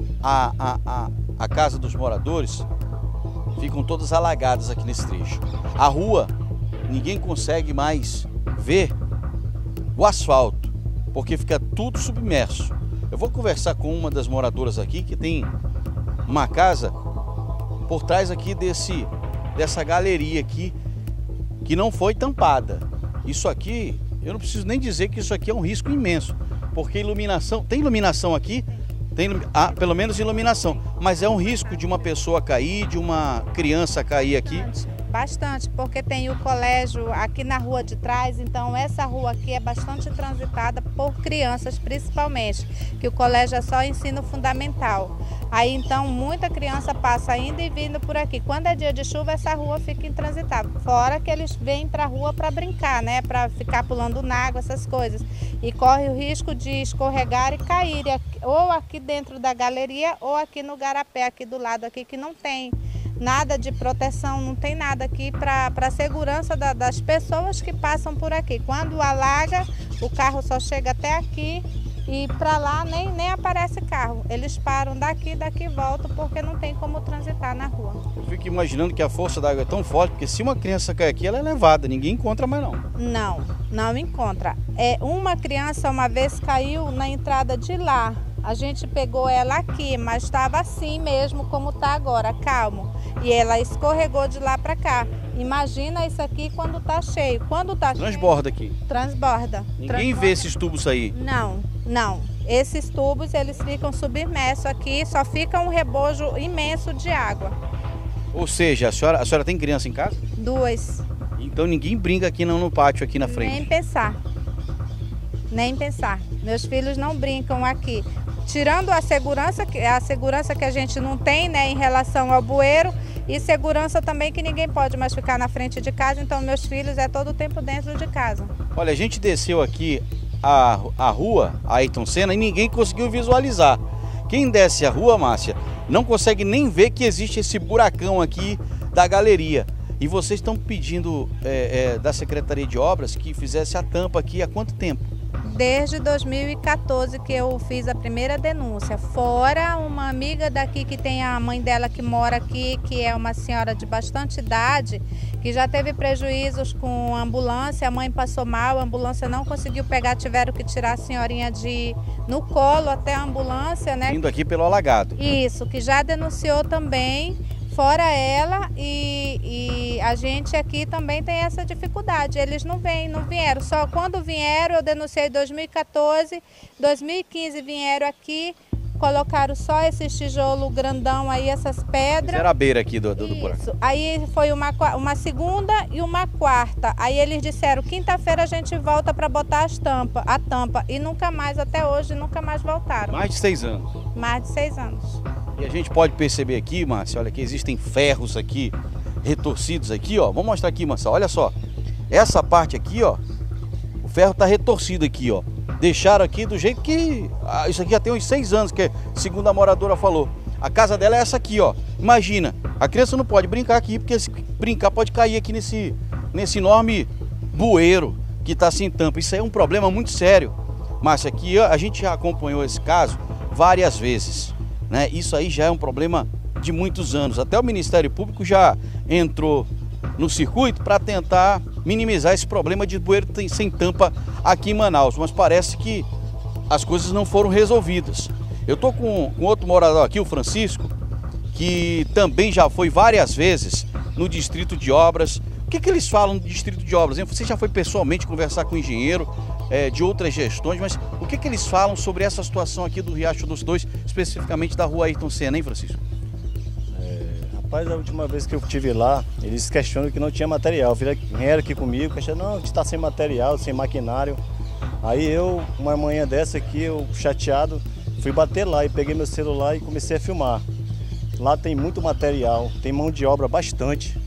a casa dos moradores ficam todas alagadas aqui nesse trecho. A rua, ninguém consegue mais ver o asfalto, porque fica tudo submerso. Eu vou conversar com uma das moradoras aqui, que tem uma casa por trás aqui dessa galeria aqui, que não foi tampada. Isso aqui, eu não preciso nem dizer que isso aqui é um risco imenso, porque iluminação, tem iluminação aqui, tem pelo menos iluminação, mas é um risco de uma pessoa cair, de uma criança cair aqui. Bastante, porque tem o colégio aqui na rua de trás, então essa rua aqui é bastante transitada por crianças principalmente, que o colégio é só ensino fundamental. Aí então muita criança passa indo e vindo por aqui. Quando é dia de chuva, essa rua fica intransitável. Fora que eles vêm para a rua para brincar, né? Para ficar pulando na água, essas coisas. E corre o risco de escorregar e cair, ou aqui dentro da galeria, ou aqui no garapé, aqui do lado aqui, que não tem nada de proteção, não tem nada aqui para a segurança das pessoas que passam por aqui. Quando alaga, o carro só chega até aqui e para lá nem aparece carro. Eles param daqui e voltam porque não tem como transitar na rua. Eu fico imaginando que a força da água é tão forte, porque se uma criança cair aqui, ela é levada, ninguém encontra mais não. Não encontra. Uma criança uma vez caiu na entrada de lá. A gente pegou ela aqui, mas estava assim mesmo como está agora, calmo. E ela escorregou de lá para cá. Imagina isso aqui quando está cheio. Quando está cheio... Transborda aqui. Transborda. Ninguém vê esses tubos aí? Não. Esses tubos, eles ficam submersos aqui, só fica um rebojo imenso de água. Ou seja, a senhora tem criança em casa? 2. Então ninguém brinca aqui não no pátio, aqui na frente? Nem pensar. Meus filhos não brincam aqui. Tirando a segurança que a gente não tem, né, em relação ao bueiro, e segurança também que ninguém pode mais ficar na frente de casa, então meus filhos é todo o tempo dentro de casa. Olha, a gente desceu aqui a rua Ayrton Senna e ninguém conseguiu visualizar. Quem desce a rua, Márcia, não consegue nem ver que existe esse buracão aqui da galeria. E vocês estão pedindo da Secretaria de Obras que fizesse a tampa aqui há quanto tempo? Desde 2014 que eu fiz a primeira denúncia, fora uma amiga daqui que tem a mãe dela que mora aqui, que é uma senhora de bastante idade, que já teve prejuízos com a ambulância, a mãe passou mal, a ambulância não conseguiu pegar, tiveram que tirar a senhorinha no colo até a ambulância, né? Vindo aqui pelo alagado. Isso, que já denunciou também. Fora ela, e a gente aqui também tem essa dificuldade. Eles não vieram. Só quando vieram, eu denunciei em 2014, 2015 vieram aqui, colocaram só esses tijolos grandão aí, essas pedras. Era a beira aqui do buraco. Aí foi uma segunda e uma quarta. Aí eles disseram, quinta-feira a gente volta para botar a tampa. E nunca mais, até hoje, nunca mais voltaram. Mais de 6 anos. Mais de 6 anos. E a gente pode perceber aqui, Márcia, olha que existem ferros aqui, retorcidos aqui, ó. Vou mostrar aqui, Márcia, olha só. Essa parte aqui, ó, o ferro tá retorcido aqui, ó. Deixaram aqui do jeito que... isso aqui já tem uns 6 anos, que segundo a moradora falou. A casa dela é essa aqui, ó. Imagina, a criança não pode brincar aqui, porque se brincar pode cair aqui nesse enorme bueiro que tá sem tampa. Isso aí é um problema muito sério. Márcia, aqui a gente já acompanhou esse caso várias vezes. Né? Isso aí já é um problema de muitos anos. Até o Ministério Público já entrou no circuito para tentar minimizar esse problema de bueiro sem tampa aqui em Manaus, mas parece que as coisas não foram resolvidas. Eu estou com outro morador aqui, o Francisco, que também já foi várias vezes no Distrito de Obras. O que eles falam do Distrito de Obras? Você já foi pessoalmente conversar com o engenheiro de outras gestões, mas o que eles falam sobre essa situação aqui do Riacho dos Dois, especificamente da rua Ayrton Senna, hein, Francisco? Rapaz, a última vez que eu estive lá, eles questionam que não tinha material. Vieram aqui comigo, questionaram, não, a gente está sem material, sem maquinário. Aí eu, uma manhã dessa aqui, eu chateado, fui bater lá e peguei meu celular e comecei a filmar. Lá tem muito material, tem mão de obra bastante.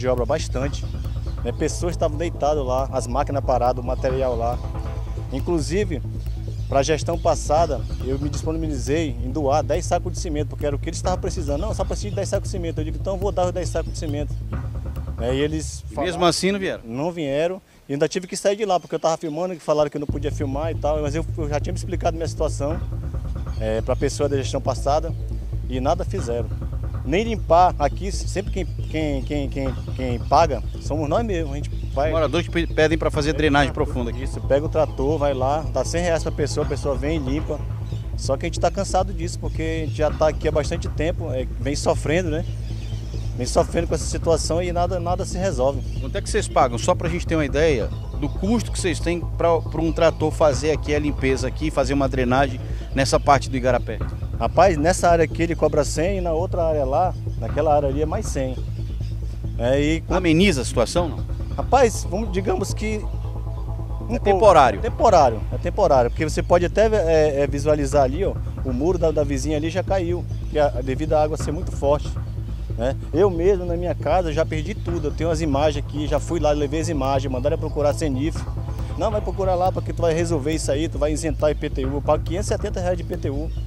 Né? Pessoas estavam deitadas lá, as máquinas paradas, o material lá. Inclusive, para a gestão passada, eu me disponibilizei em doar 10 sacos de cimento, porque era o que eles estavam precisando. Não, só preciso de 10 sacos de cimento. Eu digo, então eu vou dar os 10 sacos de cimento. E eles falaram, mesmo assim não vieram? Não vieram. E ainda tive que sair de lá, porque eu estava filmando, que falaram que eu não podia filmar e tal. Mas eu já tinha me explicado minha situação para a pessoa da gestão passada e nada fizeram. Nem limpar aqui, sempre quem paga somos nós mesmos. A gente vai... Moradores que pedem para fazer drenagem profunda aqui. Isso, pega o trator, vai lá, dá 100 reais para a pessoa vem e limpa. Só que a gente está cansado disso, porque a gente já está aqui há bastante tempo, vem sofrendo, né? Vem sofrendo com essa situação e nada se resolve. Quanto é que vocês pagam? Só para a gente ter uma ideia do custo que vocês têm para um trator fazer aqui a limpeza aqui, fazer uma drenagem nessa parte do Igarapé? Rapaz, nessa área aqui ele cobra 100 e na outra área lá, naquela área ali é mais 100. Ameniza a situação, não? Rapaz, digamos que... temporário. É temporário, porque você pode até visualizar ali, ó, o muro da vizinha ali já caiu, devido à água ser muito forte. Né? Eu mesmo, na minha casa, já perdi tudo. Eu tenho as imagens aqui, já fui lá, levei as imagens, mandaram procurar a CENIF. Não, vai procurar lá porque tu vai resolver isso aí, tu vai isentar IPTU. Eu pago R$570 de IPTU.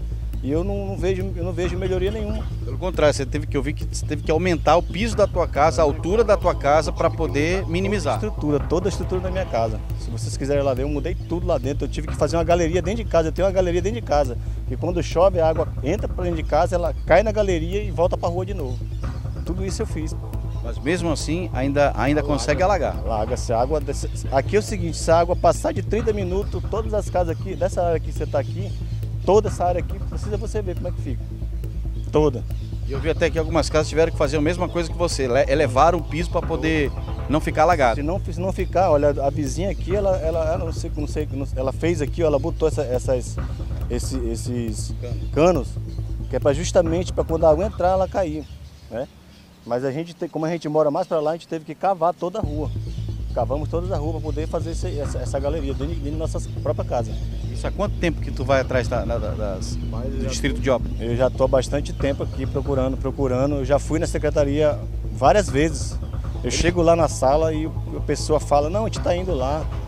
E eu não vejo melhoria nenhuma. Pelo contrário, você teve que ouvir que você teve que aumentar o piso da tua casa, a altura da tua casa para poder minimizar. Toda a estrutura da minha casa. Se vocês quiserem lá ver, eu mudei tudo lá dentro. Eu tive que fazer uma galeria dentro de casa. Eu tenho uma galeria dentro de casa. E quando chove, a água entra para dentro de casa, ela cai na galeria e volta para a rua de novo. Tudo isso eu fiz. Mas mesmo assim, ainda consegue alagar. Alaga. Se a água... Aqui é o seguinte, se a água passar de 30 minutos, todas as casas aqui, dessa área que você está aqui, toda essa área aqui, precisa você ver como é que fica. Toda. E eu vi até que algumas casas tiveram que fazer a mesma coisa que você, elevar o piso para poder não ficar alagado. Se não ficar, olha, a vizinha aqui, ela ela fez aqui, ela botou esses canos, que é para justamente para quando a água entrar, ela cair, né? Mas como a gente mora mais para lá, a gente teve que cavar toda a rua. Cavamos toda a rua para poder fazer essa galeria dentro de nossa própria casa. Isso há quanto tempo que tu vai atrás do Distrito de Obras? Eu já estou há bastante tempo aqui procurando. Eu já fui na secretaria várias vezes. Eu chego lá na sala e a pessoa fala, não, a gente está indo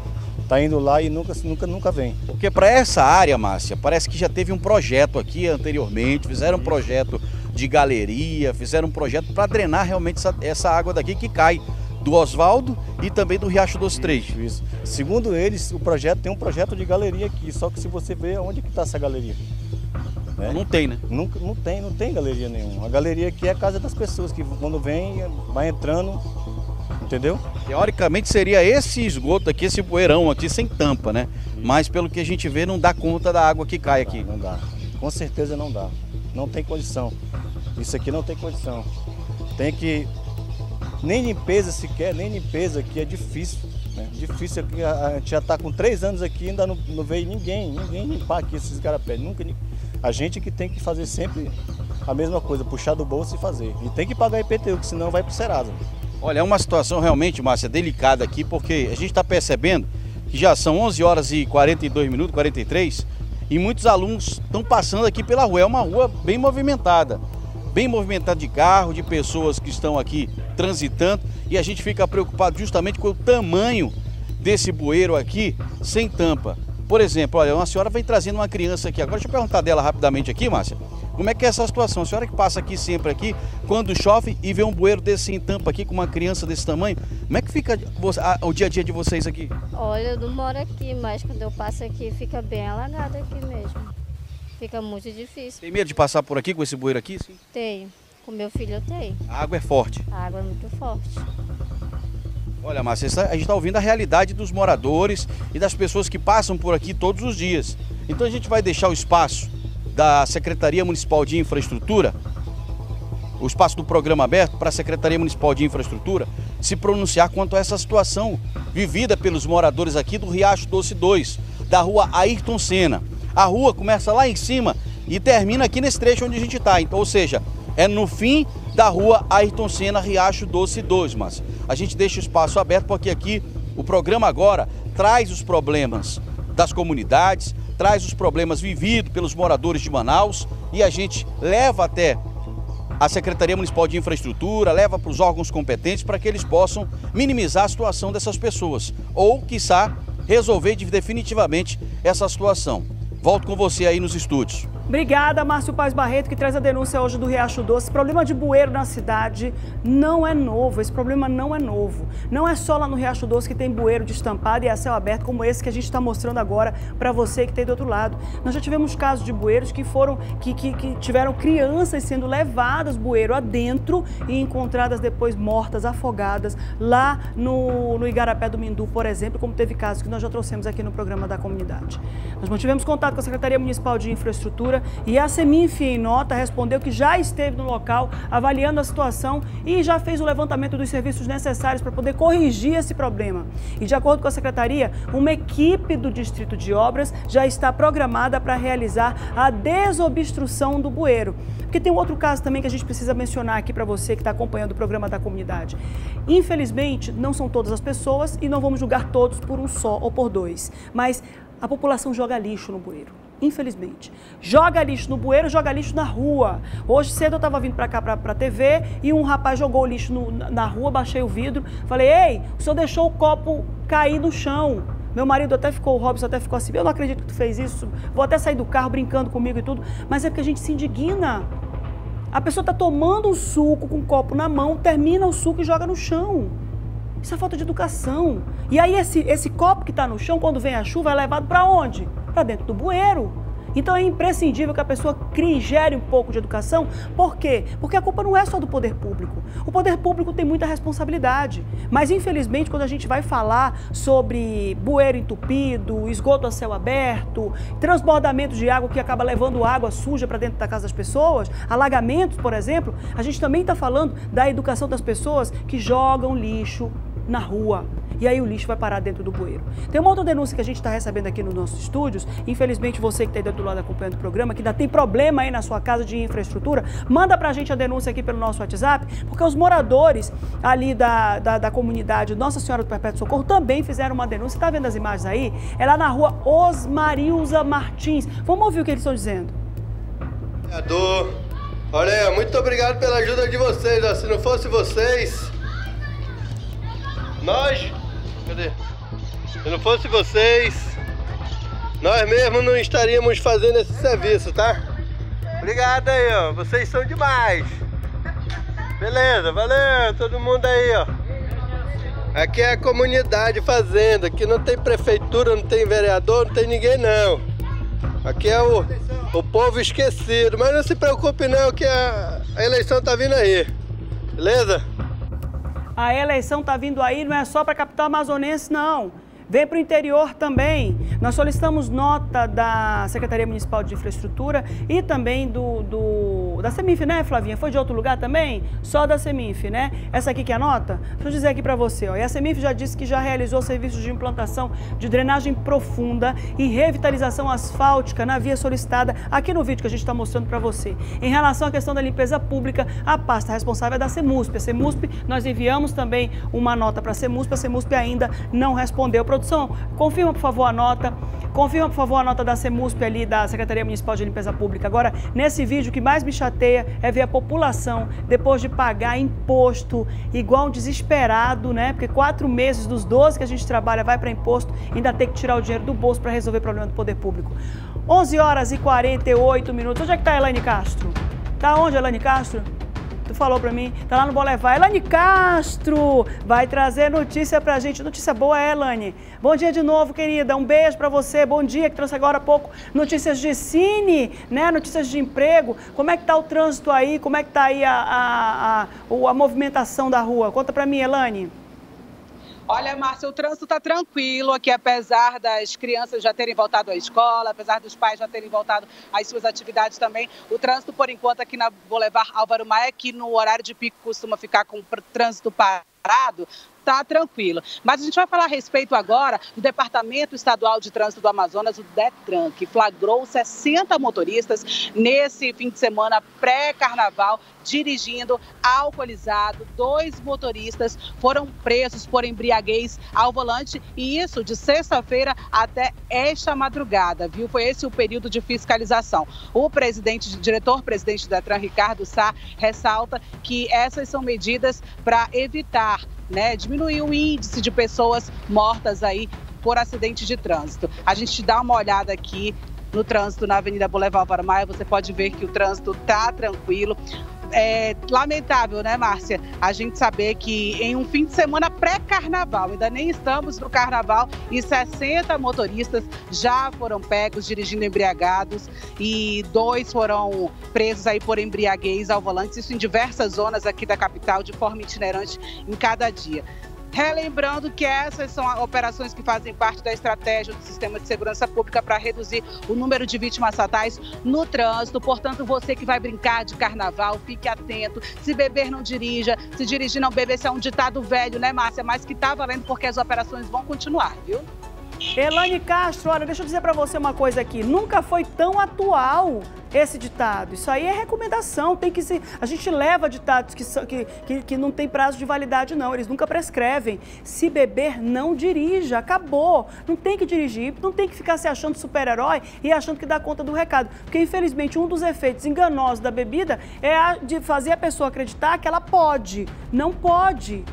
lá e nunca vem. Porque para essa área, Márcia, parece que já teve um projeto aqui anteriormente, fizeram um projeto de galeria, fizeram um projeto para drenar realmente essa água daqui que cai do Oswaldo e também do Riacho Doce 3. Isso. Segundo eles, tem um projeto de galeria aqui, só que se você ver onde que está essa galeria. Né? Não tem, né? Não tem galeria nenhuma. A galeria aqui é a casa das pessoas, que quando vem, vai entrando, entendeu? Teoricamente seria esse esgoto aqui, esse bueirão aqui sem tampa, né? Mas pelo que a gente vê, não dá conta da água que cai aqui. Não dá. Com certeza não dá. Não tem condição. Isso aqui não tem condição. Tem que... Nem limpeza sequer, nem limpeza aqui é difícil. Né? Difícil aqui, a gente já está com 3 anos aqui, ainda não veio ninguém limpar aqui esses garapés. A gente que tem que fazer sempre a mesma coisa, puxar do bolso e fazer. E tem que pagar IPTU, que senão vai para o Serasa. Olha, é uma situação realmente, Márcia, delicada aqui, porque a gente está percebendo que já são 11 horas e 42 minutos, 43, e muitos alunos estão passando aqui pela rua. É uma rua bem movimentada de carro, de pessoas que estão aqui transitando, e a gente fica preocupado justamente com o tamanho desse bueiro aqui sem tampa. Por exemplo, olha, uma senhora vem trazendo uma criança aqui agora, deixa eu perguntar dela rapidamente aqui, Márcia, como é que é essa situação? A senhora que passa aqui sempre aqui, quando chove e vê um bueiro desse sem tampa aqui, com uma criança desse tamanho, como é que fica o dia a dia de vocês aqui? Olha, eu não moro aqui, mas quando eu passo aqui, fica bem alagado aqui mesmo. Fica muito difícil. Tem medo de passar por aqui com esse bueiro aqui? Sim? Tenho. Com meu filho eu tenho. A água é forte? A água é muito forte. Olha, Márcia, a gente está ouvindo a realidade dos moradores e das pessoas que passam por aqui todos os dias. Então a gente vai deixar o espaço da Secretaria Municipal de Infraestrutura, o espaço do programa aberto para a Secretaria Municipal de Infraestrutura se pronunciar quanto a essa situação vivida pelos moradores aqui do Riacho Doce 2, da rua Ayrton Senna. A rua começa lá em cima e termina aqui nesse trecho onde a gente está. Então, ou seja, é no fim da rua Ayrton Senna, Riacho Doce 2, mas a gente deixa o espaço aberto porque aqui o programa agora traz os problemas das comunidades, traz os problemas vividos pelos moradores de Manaus e a gente leva até a Secretaria Municipal de Infraestrutura, leva para os órgãos competentes para que eles possam minimizar a situação dessas pessoas ou, quiçá, resolver definitivamente essa situação. Volto com você aí nos estúdios. Obrigada, Márcio Paz Barreto, que traz a denúncia hoje do Riacho Doce. Esse problema de bueiro na cidade não é novo, esse problema não é novo. Não é só lá no Riacho Doce que tem bueiro destampado e a céu aberto, como esse que a gente está mostrando agora para você que tem do outro lado. Nós já tivemos casos de bueiros que tiveram crianças sendo levadas bueiro adentro e encontradas depois mortas, afogadas, lá no Igarapé do Mindu, por exemplo, como teve casos que nós já trouxemos aqui no programa da comunidade. Nós mantivemos contato com a Secretaria Municipal de Infraestrutura e a Seminf, em nota, respondeu que já esteve no local avaliando a situação e já fez o levantamento dos serviços necessários para poder corrigir esse problema. E de acordo com a Secretaria, uma equipe do Distrito de Obras já está programada para realizar a desobstrução do bueiro. Porque tem um outro caso também que a gente precisa mencionar aqui para você que está acompanhando o programa da comunidade. Infelizmente, não são todas as pessoas e não vamos julgar todos por um só ou por dois, mas a população joga lixo no bueiro. Infelizmente. Joga lixo no bueiro, joga lixo na rua. Hoje cedo eu estava vindo para cá, para a TV, e um rapaz jogou o lixo na rua, baixei o vidro, falei, ei, o senhor deixou o copo cair no chão. Meu marido até ficou, o Robson até ficou assim, eu não acredito que tu fez isso, vou até sair do carro brincando comigo e tudo, mas é porque a gente se indigna. A pessoa está tomando um suco com um copo na mão, termina o suco e joga no chão. Isso é falta de educação. E aí esse copo que está no chão, quando vem a chuva, é levado para onde? Para dentro do bueiro. Então é imprescindível que a pessoa gere um pouco de educação. Por quê? Porque a culpa não é só do poder público. O poder público tem muita responsabilidade. Mas, infelizmente, quando a gente vai falar sobre bueiro entupido, esgoto a céu aberto, transbordamento de água que acaba levando água suja para dentro da casa das pessoas, alagamentos, por exemplo, a gente também está falando da educação das pessoas que jogam lixo na rua. E aí o lixo vai parar dentro do bueiro. Tem uma outra denúncia que a gente está recebendo aqui nos nossos estúdios. Infelizmente, você que está aí do outro lado acompanhando o programa, que ainda tem problema aí na sua casa de infraestrutura, manda pra gente a denúncia aqui pelo nosso WhatsApp, porque os moradores ali da comunidade Nossa Senhora do Perpétuo Socorro também fizeram uma denúncia. Tá vendo as imagens aí? É lá na rua Osmarilza Martins. Vamos ouvir o que eles estão dizendo. Vereador, olha, muito obrigado pela ajuda de vocês. Ó. Se não fosse vocês, se não fosse vocês, nós mesmos não estaríamos fazendo esse serviço, tá? Obrigado aí, ó. Vocês são demais. Beleza, valeu, todo mundo aí, ó. Aqui é a comunidade fazenda. Aqui não tem prefeitura, não tem vereador, não tem ninguém não. Aqui é o povo esquecido. Mas não se preocupe não, que a eleição tá vindo aí. Beleza? A eleição está vindo aí, não é só para a capital amazonense, não. Vem para o interior também. Nós solicitamos nota da Secretaria Municipal de Infraestrutura e também da Seminf, né, Flavinha? Foi de outro lugar também? Só da Seminf, né? Essa aqui que é a nota? Deixa eu dizer aqui para você, ó. E a Seminf já disse que já realizou serviços de implantação de drenagem profunda e revitalização asfáltica na via solicitada aqui no vídeo que a gente está mostrando para você. Em relação à questão da limpeza pública, a pasta responsável é da Semusp. A Semusp, nós enviamos também uma nota para a Semusp ainda não respondeu. Produção, confirma por favor a nota. Confirma por favor a nota da Semusp ali, da Secretaria Municipal de Limpeza Pública. Agora, nesse vídeo, o que mais me chateia é ver a população, depois de pagar imposto, igual um desesperado, né? Porque 4 meses dos 12 que a gente trabalha vai para imposto, ainda tem que tirar o dinheiro do bolso para resolver o problema do poder público. 11 horas e 48 minutos. Onde é que está a Elaine Castro? Tá onde, Elaine Castro? Tu falou pra mim, tá lá no Boulevard. Elaine Castro vai trazer notícia pra gente. Notícia boa, Elaine. Bom dia de novo, querida. Um beijo pra você. Bom dia, que trouxe agora há pouco notícias de cine, né? Notícias de emprego. Como é que tá o trânsito aí? Como é que tá aí a movimentação da rua? Conta pra mim, Elaine. Olha, Márcia, o trânsito está tranquilo aqui, apesar das crianças já terem voltado à escola, apesar dos pais já terem voltado às suas atividades também. O trânsito, por enquanto, aqui na Boulevard Álvaro Maia, que no horário de pico costuma ficar com o trânsito parado, está tranquilo. Mas a gente vai falar a respeito agora do Departamento Estadual de Trânsito do Amazonas, o DETRAN, que flagrou 60 motoristas nesse fim de semana pré-carnaval, dirigindo alcoolizado. 2 motoristas foram presos por embriaguez ao volante, e isso de sexta-feira até esta madrugada, viu? Foi esse o período de fiscalização. O diretor-presidente da DETRAN, Ricardo Sá, ressalta que essas são medidas para evitar, né, diminuir o índice de pessoas mortas aí por acidente de trânsito. A gente dá uma olhada aqui no trânsito na Avenida Boulevard Álvaro Maia, você pode ver que o trânsito está tranquilo. É lamentável, né, Márcia, a gente saber que em um fim de semana pré-carnaval, ainda nem estamos no carnaval, e 60 motoristas já foram pegos dirigindo embriagados e 2 foram presos aí por embriaguez ao volante, isso em diversas zonas aqui da capital, de forma itinerante em cada dia. Relembrando que essas são operações que fazem parte da estratégia do Sistema de Segurança Pública para reduzir o número de vítimas fatais no trânsito. Portanto, você que vai brincar de carnaval, fique atento. Se beber, não dirija. Se dirigir, não beber. Esse é um ditado velho, né, Márcia? Mas que está valendo porque as operações vão continuar, viu? Elaine Castro, olha, deixa eu dizer para você uma coisa aqui. Nunca foi tão atual esse ditado. Isso aí é recomendação. Tem que ser. A gente leva ditados que não tem prazo de validade, não. Eles nunca prescrevem. Se beber, não dirija. Acabou. Não tem que dirigir. Não tem que ficar se achando super-herói e achando que dá conta do recado. Porque, infelizmente, um dos efeitos enganosos da bebida é de fazer a pessoa acreditar que ela pode. Não pode.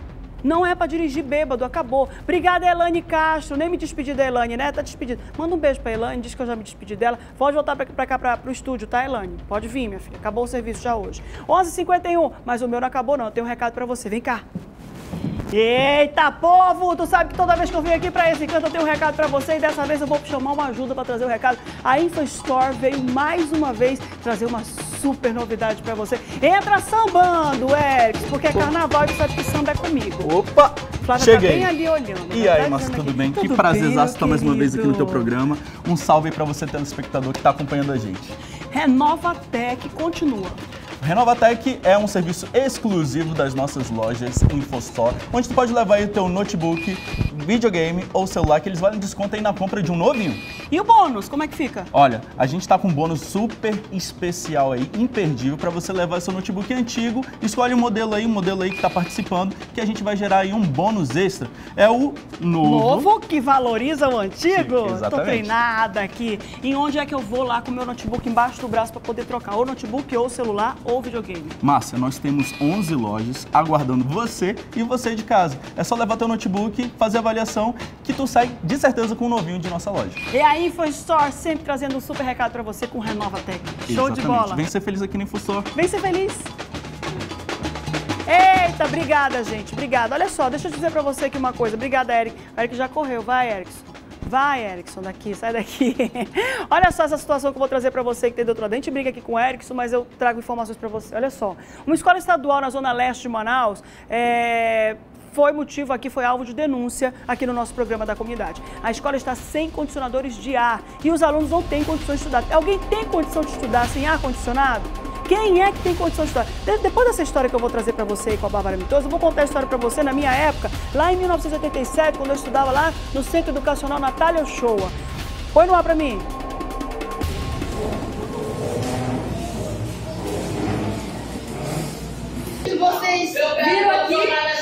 Não é pra dirigir bêbado, acabou. Obrigada, Elane Castro. Nem me despedi da Elane, né? Tá despedida. Manda um beijo pra Elane, diz que eu já me despedi dela. Pode voltar pra cá, pro estúdio, tá, Elane? Pode vir, minha filha. Acabou o serviço já hoje. 11h51, mas o meu não acabou não. Eu tenho um recado pra você. Vem cá. Eita, povo! Tu sabe que toda vez que eu venho aqui pra esse canto eu tenho um recado pra você e dessa vez eu vou chamar uma ajuda pra trazer o recado. A InfoStore veio mais uma vez trazer uma super novidade pra você. Entra sambando, Erickson, porque é carnaval e tu sabe que samba é comigo. Opa! Flávia Cheguei. tá bem ali olhando. E aí, Márcia, tudo bem? Que prazerzaço estar mais uma vez aqui no teu programa. Um salve aí pra você, telespectador, que tá acompanhando a gente. Renovatec continua. Renovatec é um serviço exclusivo das nossas lojas InfoStore, onde tu pode levar aí o teu notebook, videogame ou celular, que eles valem desconto aí na compra de um novinho. E o bônus, como é que fica? Olha, a gente tá com um bônus super especial aí, imperdível, para você levar seu notebook antigo, escolhe um modelo aí que tá participando, que a gente vai gerar aí um bônus extra. É o Novo que valoriza o antigo? Sim, exatamente. Tô treinada aqui. E onde é que eu vou lá com o meu notebook embaixo do braço para poder trocar ou notebook ou celular ou videogame? Márcia, nós temos 11 lojas aguardando você e você de casa. É só levar teu notebook, fazer a avaliação, que tu sai de certeza com um novinho de nossa loja. E a InfoStore sempre trazendo um super recado para você com Renovatec. Show Exatamente. De bola. Vem ser feliz aqui no InfoStore. Vem ser feliz. Eita, obrigada, gente. Obrigada. Olha só, deixa eu dizer para você aqui uma coisa. Obrigada, Eric. O Eric já correu. Vai, Erickson. Vai, Erickson, daqui, sai daqui. Olha só essa situação que eu vou trazer para você que tem do outro lado. A gente briga aqui com o Erickson, mas eu trago informações para você. Olha só, uma escola estadual na zona leste de Manaus foi alvo de denúncia aqui no nosso programa da comunidade. A escola está sem condicionadores de ar e os alunos não têm condições de estudar. Alguém tem condição de estudar sem ar-condicionado? Quem é que tem condição de estudar? Depois dessa história que eu vou trazer para você com a Bárbara Mitoso, eu vou contar a história para você na minha época, lá em 1987, quando eu estudava lá no Centro Educacional Natália Ochoa. Põe no ar para mim. Vocês viram aqui,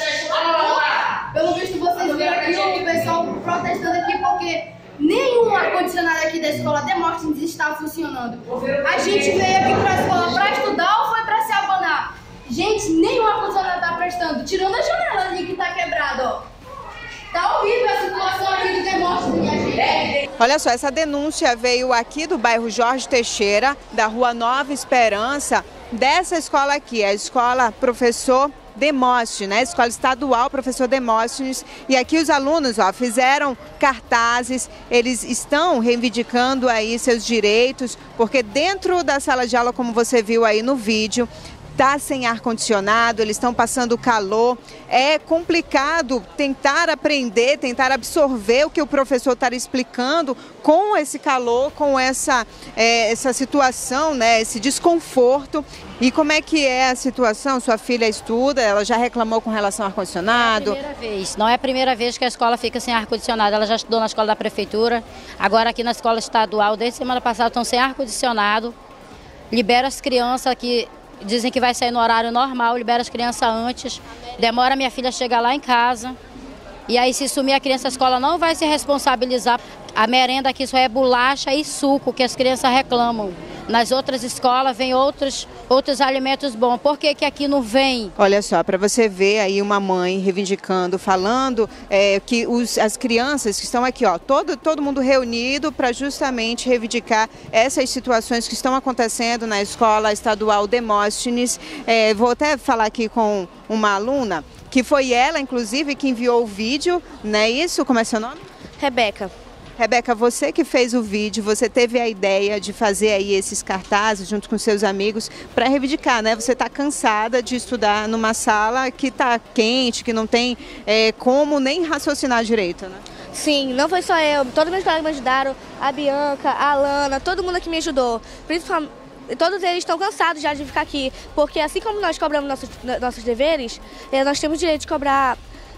pelo visto vocês viram aqui o pessoal protestando aqui porque nenhum ar-condicionado aqui da escola Demóstenes está funcionando. A gente veio aqui para a escola para estudar ou foi para se abanar? Gente, nenhum ar-condicionado está prestando, tirando a janela ali que está quebrada, ó. Tá horrível a situação aqui do Demóstenes, minha gente. Olha só, essa denúncia veio aqui do bairro Jorge Teixeira, da rua Nova Esperança, dessa escola aqui, a escola Professor Demóstenes, né? Escola Estadual Professor Demóstenes. E aqui os alunos, ó, fizeram cartazes, eles estão reivindicando aí seus direitos, porque dentro da sala de aula, como você viu aí no vídeo, está sem ar-condicionado, eles estão passando calor, é complicado tentar aprender, tentar absorver o que o professor está explicando com esse calor, com essa situação, né, esse desconforto. E como é que é a situação? Sua filha estuda, ela já reclamou com relação ao ar-condicionado? Não é a primeira vez que a escola fica sem ar-condicionado, ela já estudou na escola da prefeitura, agora aqui na escola estadual, desde semana passada estão sem ar-condicionado, libera as crianças que dizem que vai sair no horário normal, libera as crianças antes, demora minha filha chegar lá em casa. E aí, se sumir a criança, a escola não vai se responsabilizar. A merenda aqui só é bolacha e suco que as crianças reclamam. Nas outras escolas vem outros alimentos bons. Por que que aqui não vem? Olha só, para você ver aí uma mãe reivindicando, falando que as crianças que estão aqui, ó, todo mundo reunido para justamente reivindicar essas situações que estão acontecendo na escola estadual Demóstenes. Vou até falar aqui com uma aluna, que foi ela, inclusive, que enviou o vídeo, não é isso? Como é seu nome? Rebeca. Rebeca, você que fez o vídeo, você teve a ideia de fazer aí esses cartazes junto com seus amigos para reivindicar, né? Você está cansada de estudar numa sala que está quente, que não tem como nem raciocinar direito, né? Sim, não foi só eu, todos meus colegas me ajudaram, a Bianca, a Alana, todo mundo aqui me ajudou. Principalmente, todos eles estão cansados já de ficar aqui, porque assim como nós cobramos nossos deveres, nós temos direito de cobrar.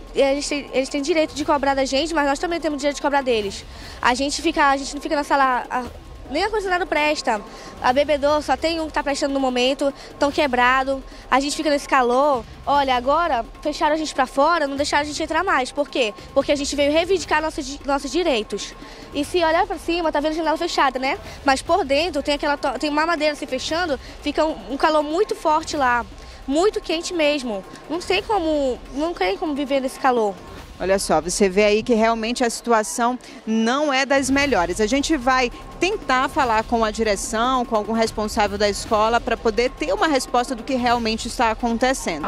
Eles têm direito de cobrar da gente, mas nós também temos direito de cobrar deles. A gente não fica na sala, nem a ar-condicionado presta. A bebedouro só tem um que está prestando no momento, estão quebrado. A gente fica nesse calor. Olha, agora fecharam a gente para fora, não deixaram a gente entrar mais. Por quê? Porque a gente veio reivindicar nossos direitos. E se olhar para cima, tá vendo a janela fechada, né? Mas por dentro tem uma madeira se fechando, fica um calor muito forte lá. muito quente mesmo. Não tem como viver nesse calor. Olha só, você vê aí que realmente a situação não é das melhores. A gente vai tentar falar com a direção, com algum responsável da escola, para poder ter uma resposta do que realmente está acontecendo.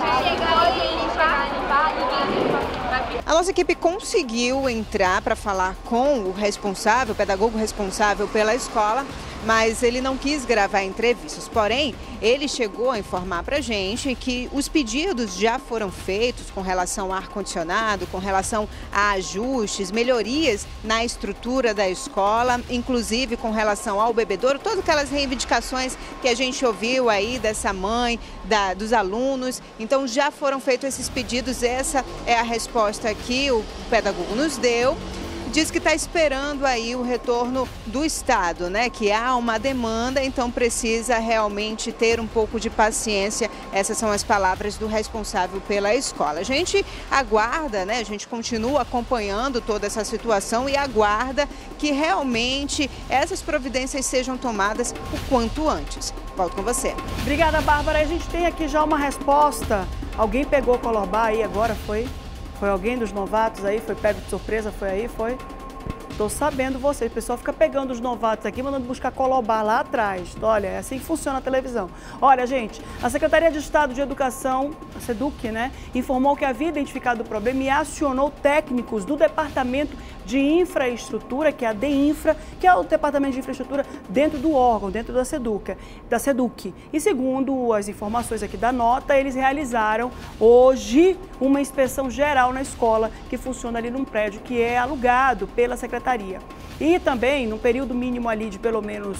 A nossa equipe conseguiu entrar para falar com o responsável, o pedagogo responsável pela escola, mas ele não quis gravar entrevistas. Porém, ele chegou a informar para a gente que os pedidos já foram feitos com relação ao ar-condicionado, com relação a ajustes, melhorias na estrutura da escola, inclusive com relação ao bebedouro, todas aquelas reivindicações que a gente ouviu aí dessa mãe, dos alunos. Então já foram feitos esses pedidos, essa é a resposta que o pedagogo nos deu. Diz que está esperando aí o retorno do Estado, né? Que há uma demanda, então precisa realmente ter um pouco de paciência. Essas são as palavras do responsável pela escola. A gente aguarda, né? A gente continua acompanhando toda essa situação e aguarda que realmente essas providências sejam tomadas o quanto antes. Volto com você. Obrigada, Bárbara. A gente tem aqui já uma resposta. Alguém pegou o Colorbar aí agora, foi? Foi alguém dos novatos aí? Foi pego de surpresa? Foi aí? Foi? Tô sabendo vocês. O pessoal fica pegando os novatos aqui, mandando buscar Colorbar lá atrás. Olha, é assim que funciona a televisão. Olha, gente, a Secretaria de Estado de Educação, a SEDUC, né, informou que havia identificado o problema e acionou técnicos do Departamento de Infraestrutura, que é a DEINFRA, que é o Departamento de Infraestrutura dentro do órgão, dentro da SEDUC. E segundo as informações aqui da nota, eles realizaram hoje uma inspeção geral na escola, que funciona ali num prédio que é alugado pela Secretaria. E também, no período mínimo ali de pelo menos,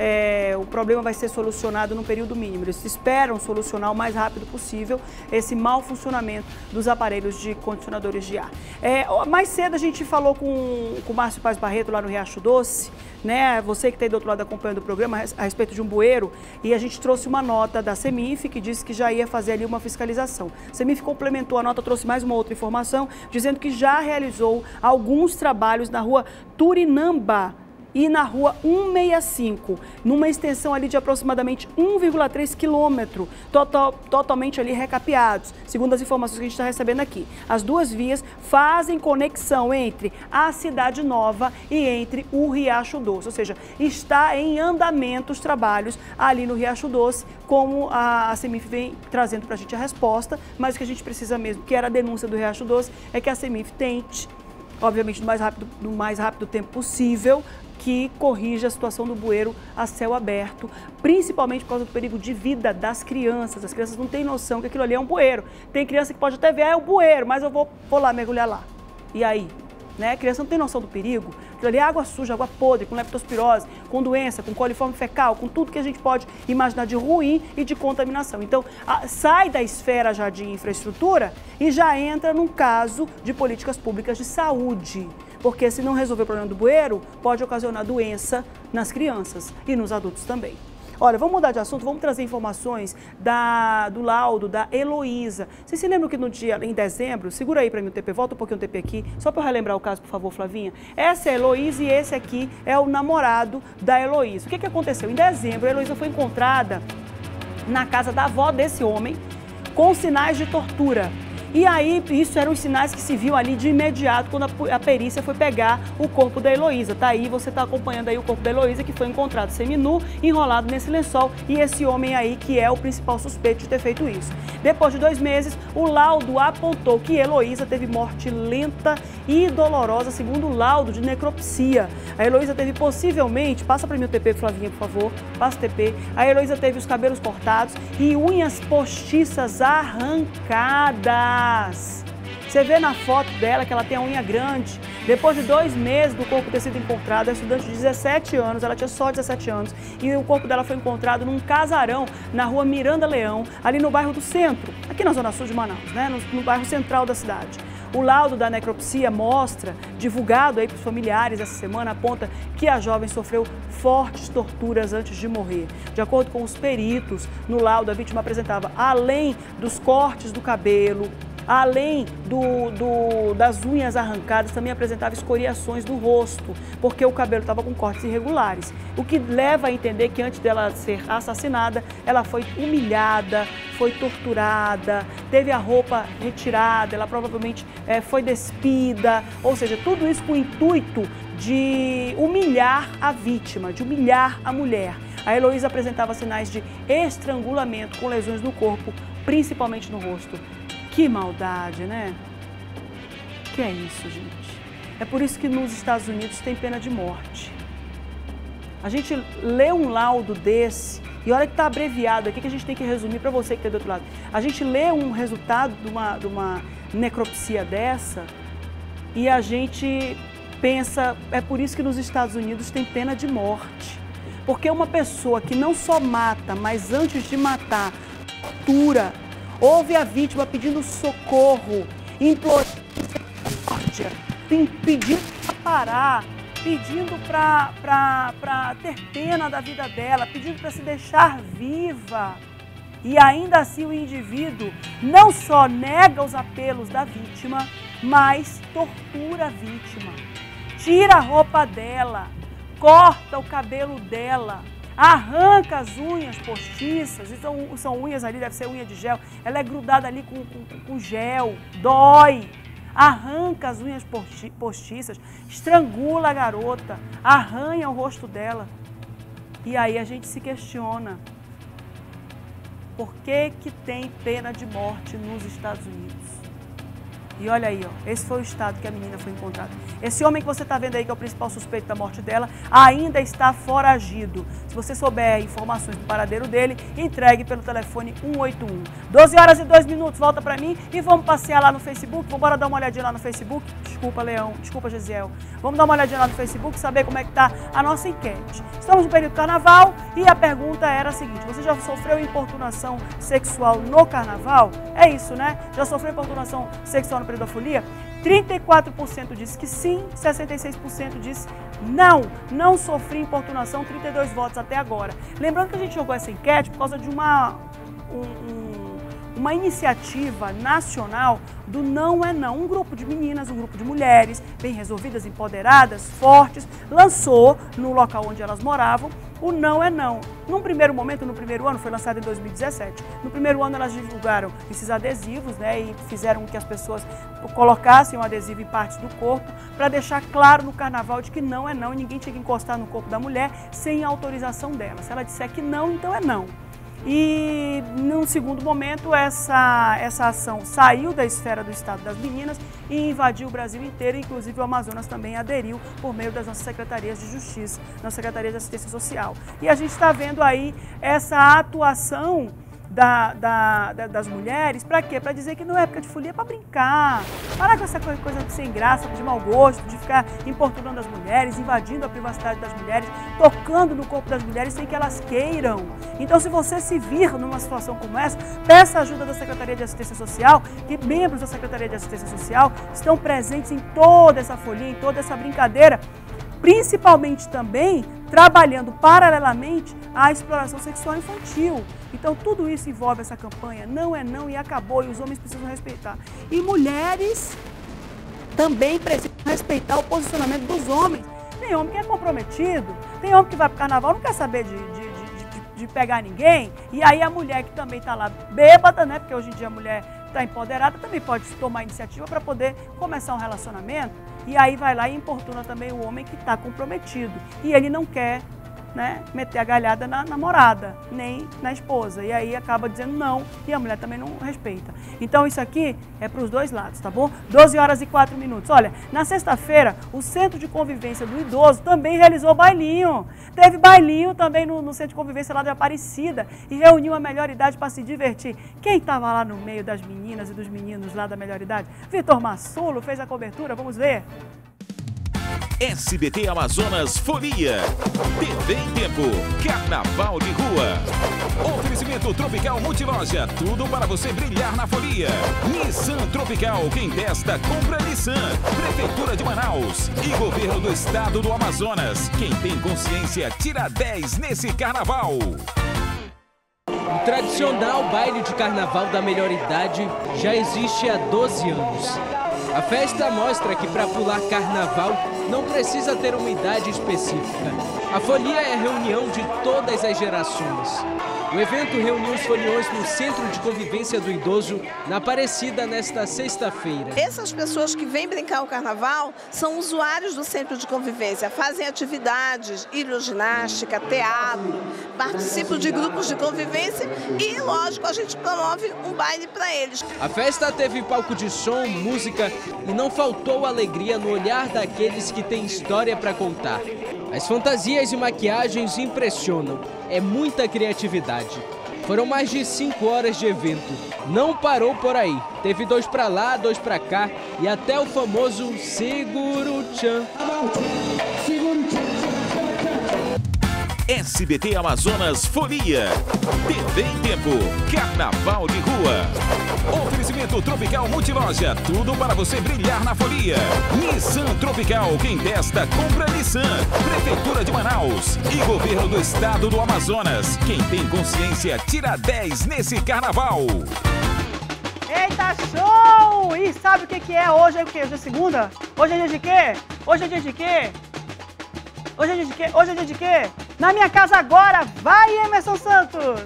o problema vai ser solucionado no período mínimo. Eles esperam solucionar o mais rápido possível esse mau funcionamento dos aparelhos de condicionadores de ar. Mais cedo a gente falou com o Márcio Paz Barreto lá no Riacho Doce, né? Você que está aí do outro lado acompanhando o programa a respeito de um bueiro, e a gente trouxe uma nota da CEMIF que disse que já ia fazer ali uma fiscalização. A CEMIF complementou a nota, trouxe mais uma outra informação, dizendo que já realizou alguns trabalhos na rua Turinamba e na rua 165, numa extensão ali de aproximadamente 1,3 quilômetro, totalmente ali recapeados, segundo as informações que a gente está recebendo aqui. As duas vias fazem conexão entre a Cidade Nova e entre o Riacho Doce, ou seja, está em andamento os trabalhos ali no Riacho Doce, como a CEMIF vem trazendo para a gente a resposta, mas o que a gente precisa mesmo, que era a denúncia do Riacho Doce, é que a CEMIF tente, obviamente no mais rápido tempo possível, que corrija a situação do bueiro a céu aberto, principalmente por causa do perigo de vida das crianças. As crianças não têm noção que aquilo ali é um bueiro. Tem criança que pode até ver, é um bueiro, mas eu vou lá mergulhar lá. E aí? Né? A criança não tem noção do perigo. Aquilo ali é água suja, água podre, com leptospirose, com doença, com coliforme fecal, com tudo que a gente pode imaginar de ruim e de contaminação. Então, sai da esfera já de infraestrutura e já entra num caso de políticas públicas de saúde. Porque se não resolver o problema do bueiro, pode ocasionar doença nas crianças e nos adultos também. Olha, vamos mudar de assunto, vamos trazer informações do laudo da Heloísa. Vocês se lembram que em dezembro, segura aí para mim o TP, volta um pouquinho o TP aqui, só para eu relembrar o caso, por favor, Flavinha. Essa é a Heloísa e esse aqui é o namorado da Heloísa. O que aconteceu? Em dezembro, a Heloísa foi encontrada na casa da avó desse homem com sinais de tortura. E aí, isso eram os sinais que se viu ali de imediato quando a perícia foi pegar o corpo da Heloísa. Tá aí, você está acompanhando aí o corpo da Heloísa, que foi encontrado seminu, enrolado nesse lençol, e esse homem aí que é o principal suspeito de ter feito isso. Depois de 2 meses, o laudo apontou que Heloísa teve morte lenta e dolorosa, segundo o laudo de necropsia. A Heloísa teve possivelmente, passa para mim o TP, Flavinha, por favor, passa o TP. A Heloísa teve os cabelos cortados e unhas postiças arrancadas. Você vê na foto dela que ela tem a unha grande. Depois de 2 meses do corpo ter sido encontrado, a estudante de 17 anos, ela tinha só 17 anos, e o corpo dela foi encontrado num casarão na rua Miranda Leão, ali no bairro do Centro, aqui na zona sul de Manaus, né? No bairro central da cidade. O laudo da necropsia mostra, divulgado aí para os familiares essa semana, aponta que a jovem sofreu fortes torturas antes de morrer. De acordo com os peritos, no laudo a vítima apresentava, além dos cortes do cabelo, além das unhas arrancadas, também apresentava escoriações do rosto, porque o cabelo estava com cortes irregulares. O que leva a entender que antes dela ser assassinada, ela foi humilhada, foi torturada, teve a roupa retirada, ela provavelmente foi despida, ou seja, tudo isso com o intuito de humilhar a vítima, de humilhar a mulher. A Heloísa apresentava sinais de estrangulamento com lesões no corpo, principalmente no rosto. Que maldade, né? Que é isso, gente? É por isso que nos Estados Unidos tem pena de morte. A gente lê um laudo desse, e olha que está abreviado aqui, que a gente tem que resumir para você que está do outro lado. A gente lê um resultado de uma necropsia dessa e a gente pensa, é por isso que nos Estados Unidos tem pena de morte. Porque uma pessoa que não só mata, mas antes de matar, tortura, ouve a vítima pedindo socorro, implorando misericórdia, pedindo para parar, pedindo para ter pena da vida dela, pedindo para se deixar viva. E ainda assim o indivíduo não só nega os apelos da vítima, mas tortura a vítima. Tira a roupa dela, corta o cabelo dela, arranca as unhas postiças, e são unhas ali, deve ser unha de gel, ela é grudada ali com gel, dói. Arranca as unhas postiças, estrangula a garota, arranha o rosto dela. E aí a gente se questiona, por que que tem pena de morte nos Estados Unidos? E olha aí, ó, esse foi o estado que a menina foi encontrada. Esse homem que você está vendo aí, que é o principal suspeito da morte dela, ainda está foragido. Se você souber informações do paradeiro dele, entregue pelo telefone 181. 12 horas e 2 minutos, volta para mim e vamos passear lá no Facebook. Vamos embora dar uma olhadinha lá no Facebook. Desculpa, Leão, desculpa, Gesiel. Vamos dar uma olhadinha lá no Facebook, saber como é que está a nossa enquete. Estamos no período do carnaval e a pergunta era a seguinte: você já sofreu importunação sexual no carnaval? É isso, né? Já sofreu importunação sexual no período da folia? 34% disse que sim, 66% disse não, não sofri importunação, 32 votos até agora. Lembrando que a gente jogou essa enquete por causa de uma iniciativa nacional do Não é Não. Um grupo de meninas, um grupo de mulheres bem resolvidas, empoderadas, fortes, lançou no local onde elas moravam o Não é Não. Num primeiro momento, no primeiro ano, foi lançado em 2017. No primeiro ano elas divulgaram esses adesivos, né, e fizeram com que as pessoas colocassem um adesivo em partes do corpo para deixar claro no carnaval de que não é não e ninguém tinha que encostar no corpo da mulher sem a autorização dela. Se ela disser que não, então é não. E, num segundo momento, essa ação saiu da esfera do Estado das Meninas e invadiu o Brasil inteiro, inclusive o Amazonas também aderiu por meio das nossas secretarias de Justiça, nossa Secretaria de Assistência Social. E a gente está vendo aí essa atuação das mulheres, para quê? Para dizer que não é época de folia, é para brincar. Parar com essa coisa sem graça, de mau gosto, de ficar importunando as mulheres, invadindo a privacidade das mulheres, tocando no corpo das mulheres sem que elas queiram. Então, se você se vir numa situação como essa, peça ajuda da Secretaria de Assistência Social, que membros da Secretaria de Assistência Social estão presentes em toda essa folia, em toda essa brincadeira, principalmente também trabalhando paralelamente à exploração sexual infantil. Então tudo isso envolve essa campanha, não é não e acabou, e os homens precisam respeitar. E mulheres também precisam respeitar o posicionamento dos homens. Tem homem que é comprometido, tem homem que vai para o carnaval, não quer saber de pegar ninguém, e aí a mulher que também está lá bêbada, né, porque hoje em dia a mulher está empoderada, também pode tomar iniciativa para poder começar um relacionamento, e aí vai lá e importuna também o homem que está comprometido, e ele não quer, né, meter a galhada na namorada, nem na esposa, e aí acaba dizendo não, e a mulher também não respeita. Então isso aqui é para os dois lados, tá bom? 12 horas e 4 minutos. Olha, na sexta-feira, o Centro de Convivência do Idoso também realizou bailinho. Teve bailinho também no Centro de Convivência lá de Aparecida e reuniu a melhor idade para se divertir. Quem estava lá no meio das meninas e dos meninos lá da melhor idade? Vitor Massulo fez a cobertura, vamos ver. SBT Amazonas Folia, TV em Tempo, Carnaval de Rua. Oferecimento Tropical Multiloja, tudo para você brilhar na folia. Nissan Tropical, quem testa, compra Nissan. Prefeitura de Manaus e Governo do Estado do Amazonas. Quem tem consciência, tira 10 nesse Carnaval. O tradicional baile de carnaval da melhor idade já existe há 12 anos. A festa mostra que para pular carnaval não precisa ter uma idade específica. A folia é a reunião de todas as gerações. O evento reuniu os foliões no Centro de Convivência do Idoso, na Aparecida, nesta sexta-feira. Essas pessoas que vêm brincar o carnaval são usuários do Centro de Convivência, fazem atividades, hidroginástica, teatro, participam de grupos de convivência e, lógico, a gente promove um baile para eles. A festa teve palco de som, música e não faltou alegria no olhar daqueles que têm história para contar. As fantasias e maquiagens impressionam, é muita criatividade. Foram mais de 5 horas de evento, não parou por aí. Teve 2 para lá, 2 para cá e até o famoso Seguro-chan. SBT Amazonas Folia, TV em Tempo, Carnaval de Rua. Oferecimento Tropical Multiloja, tudo para você brilhar na folia. Nissan Tropical, quem testa, compra Nissan. Prefeitura de Manaus e Governo do Estado do Amazonas. Quem tem consciência, tira 10 nesse carnaval. Eita, show! E sabe o que é? Hoje é o quê? Hoje é segunda? Hoje é dia de quê? Hoje é dia de quê? Hoje é dia de quê? Hoje é dia de quê? Na minha casa agora, vai, Emerson Santos!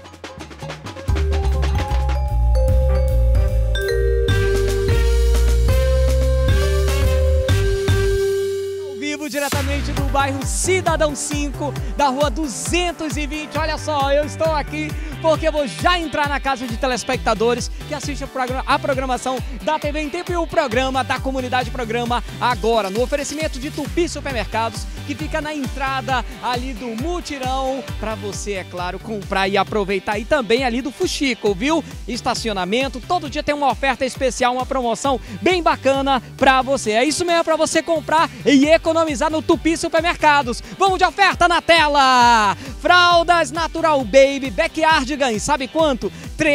Vivo diretamente do bairro Cidadão 5, da rua 220. Olha só, eu estou aqui porque eu vou já entrar na casa de telespectadores que assistem a programação da TV em Tempo e o programa da comunidade programa agora, no oferecimento de Tupi Supermercados, que fica na entrada ali do Mutirão, para você, é claro, comprar e aproveitar. E também ali do Fuxico, viu? Estacionamento, todo dia tem uma oferta especial, uma promoção bem bacana para você. É isso mesmo, para você comprar e economizar no Tupi Supermercados. Vamos de oferta na tela! Fraldas Natural Baby Backyardigan, sabe quanto?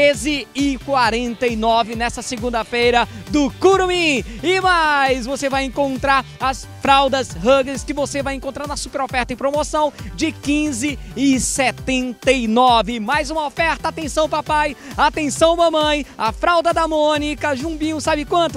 R$13,49 nessa segunda-feira do Curumim. E mais, você vai encontrar as fraldas Huggins que você vai encontrar na super oferta em promoção de R$15,79. Mais uma oferta, atenção papai, atenção mamãe, a fralda da Mônica, Jumbinho, sabe quanto?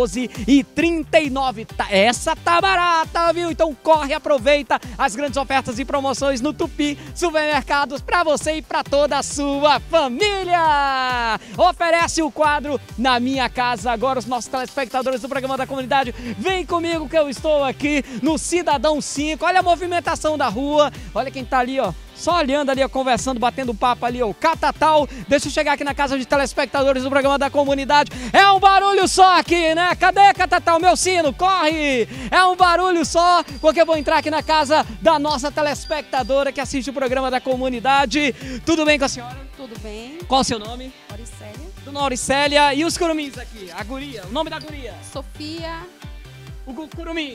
R$14,39. Essa tá barata, viu? Então corre, aproveita as grandes ofertas e promoções no Tupi Supermercados para você e para toda a sua família. Oferece o quadro Na Minha Casa. Agora os nossos telespectadores do programa da comunidade, vem comigo que eu estou aqui no Cidadão 5. Olha a movimentação da rua, olha quem tá ali, ó, só olhando ali, ó, conversando, batendo papo ali, ó, Catatal. Deixa eu chegar aqui na casa de telespectadores do programa da comunidade. É um barulho só aqui, né? Cadê, Catatal? Meu sino, corre! É um barulho só, porque eu vou entrar aqui na casa da nossa telespectadora que assiste o programa da comunidade. Tudo bem com a senhora? Tudo bem. Qual o seu nome? Auricélia. Dona Auricélia. E os curumins aqui? A guria, o nome da guria? Sofia. O curumim.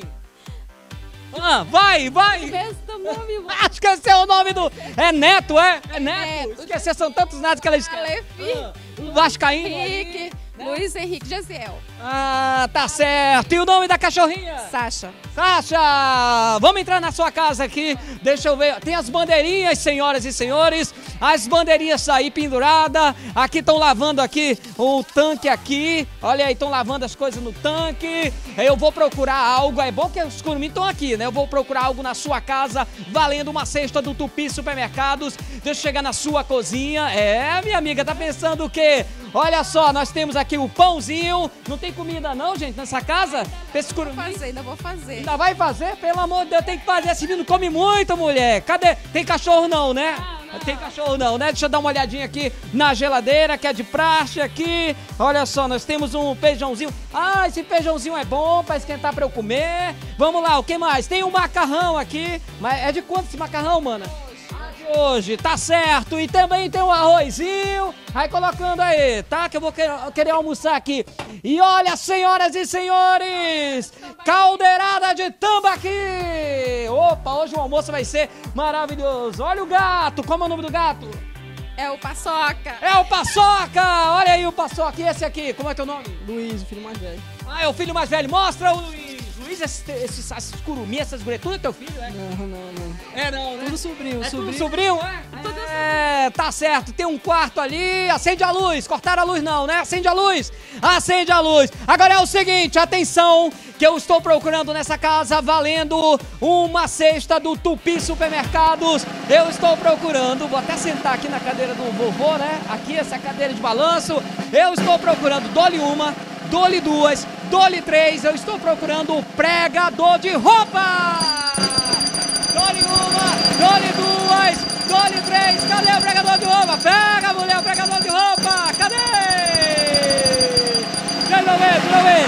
Ah, vai! Esqueceu o nome do... É Neto, é? É Neto? Esqueceu, são tantos netos que ela esquece. O Vascaíno. Henrique, né? Luiz Henrique Jaziel. Ah, tá certo. E o nome da cachorrinha? Sasha. Sasha! Vamos entrar na sua casa aqui. Deixa eu ver. Tem as bandeirinhas, senhoras e senhores. As bandeirinhas aí penduradas. Aqui estão lavando aqui o tanque aqui. Olha aí, estão lavando as coisas no tanque. Eu vou procurar algo. É bom que os curumins estão aqui, né? Eu vou procurar algo na sua casa, valendo uma cesta do Tupi Supermercados. Deixa eu chegar na sua cozinha. É, minha amiga, tá pensando o quê? Olha só, nós temos aqui o pãozinho. Não tem comida não, gente, nessa casa? Ainda vou fazer. Ainda vai fazer? Pelo amor de Deus, tem que fazer. Esse menino come muito, mulher. Cadê? Tem cachorro não, né? Não. Tem cachorro não, né? Deixa eu dar uma olhadinha aqui na geladeira, que é de praxe aqui. Olha só, nós temos um feijãozinho. Ah, esse feijãozinho é bom pra esquentar pra eu comer. Vamos lá, o que mais? Tem um macarrão aqui. Mas é de quanto esse macarrão, mana? Hoje, tá certo. E também tem um arrozinho. Vai colocando aí, tá? Que eu vou querer almoçar aqui. E olha, senhoras e senhores, caldeirada de tambaqui. Opa, hoje o almoço vai ser maravilhoso. Olha o gato, como é o nome do gato? É o Paçoca. É o Paçoca. Olha aí o Paçoca. E esse aqui, como é teu nome? Luiz, o filho mais velho. Ah, é o filho mais velho. Mostra o Luiz. Luiz, esses curumim, essas gurias, tudo é teu filho, é? Não. É não, né? Tudo sobrinho. É tudo sobrinho, é? tudo assim. É, tá certo, tem um quarto ali, acende a luz, cortaram a luz não, né? Acende a luz, acende a luz. Agora é o seguinte, atenção, que eu estou procurando nessa casa valendo uma cesta do Tupi Supermercados. Eu estou procurando, vou até sentar aqui na cadeira do vovô, né? Aqui, essa cadeira de balanço. Eu estou procurando, dole uma, dole duas, dole três, eu estou procurando o pregador de roupa. Dole uma, dole duas, dole três, cadê o pregador de roupa? Pega, mulher, o pregador de roupa, cadê? Deixa eu ver.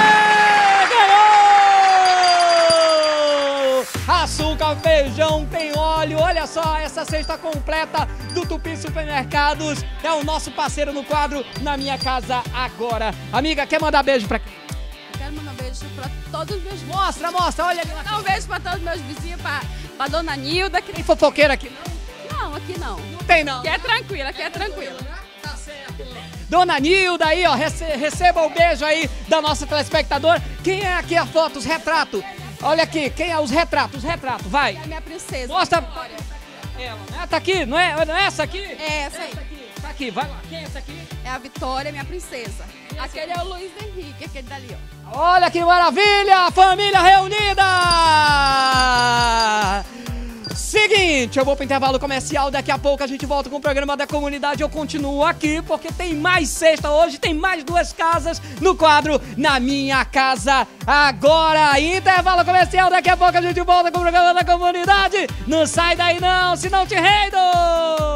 Ganhou! Açúcar, feijão, tem óleo, olha só, essa cesta completa do Tupi Supermercados é o nosso parceiro no quadro Na Minha Casa Agora. Amiga, quer mandar beijo pra quem? Quero mandar um beijo pra todos os meus vizinhos. Mostra, olha ali. Mandar um beijo pra todos os meus vizinhos, pra dona Nilda. Que... Tem fofoqueira aqui? Não, aqui não. Não tem não. Aqui é tranquila, aqui é tranquila. Tá certo. Dona Nilda aí, ó, receba o beijo aí da nossa telespectadora. Quem é aqui a foto, os retratos? Olha aqui, quem é os retratos, vai. É a minha princesa. Mostra. Ela, né? Tá aqui, não é essa aqui? É essa aí. Tá aqui, vai lá. Quem é essa aqui? É a Vitória, minha princesa. Aquele é o Luiz Henrique, aquele dali, ó. Olha que maravilha! Família reunida! Seguinte, eu vou pro intervalo comercial, daqui a pouco a gente volta com o programa da comunidade. Eu continuo aqui porque tem mais sexta hoje, tem mais duas casas no quadro Na Minha Casa Agora. Intervalo comercial, daqui a pouco a gente volta com o programa da comunidade. Não sai daí não, senão te reido!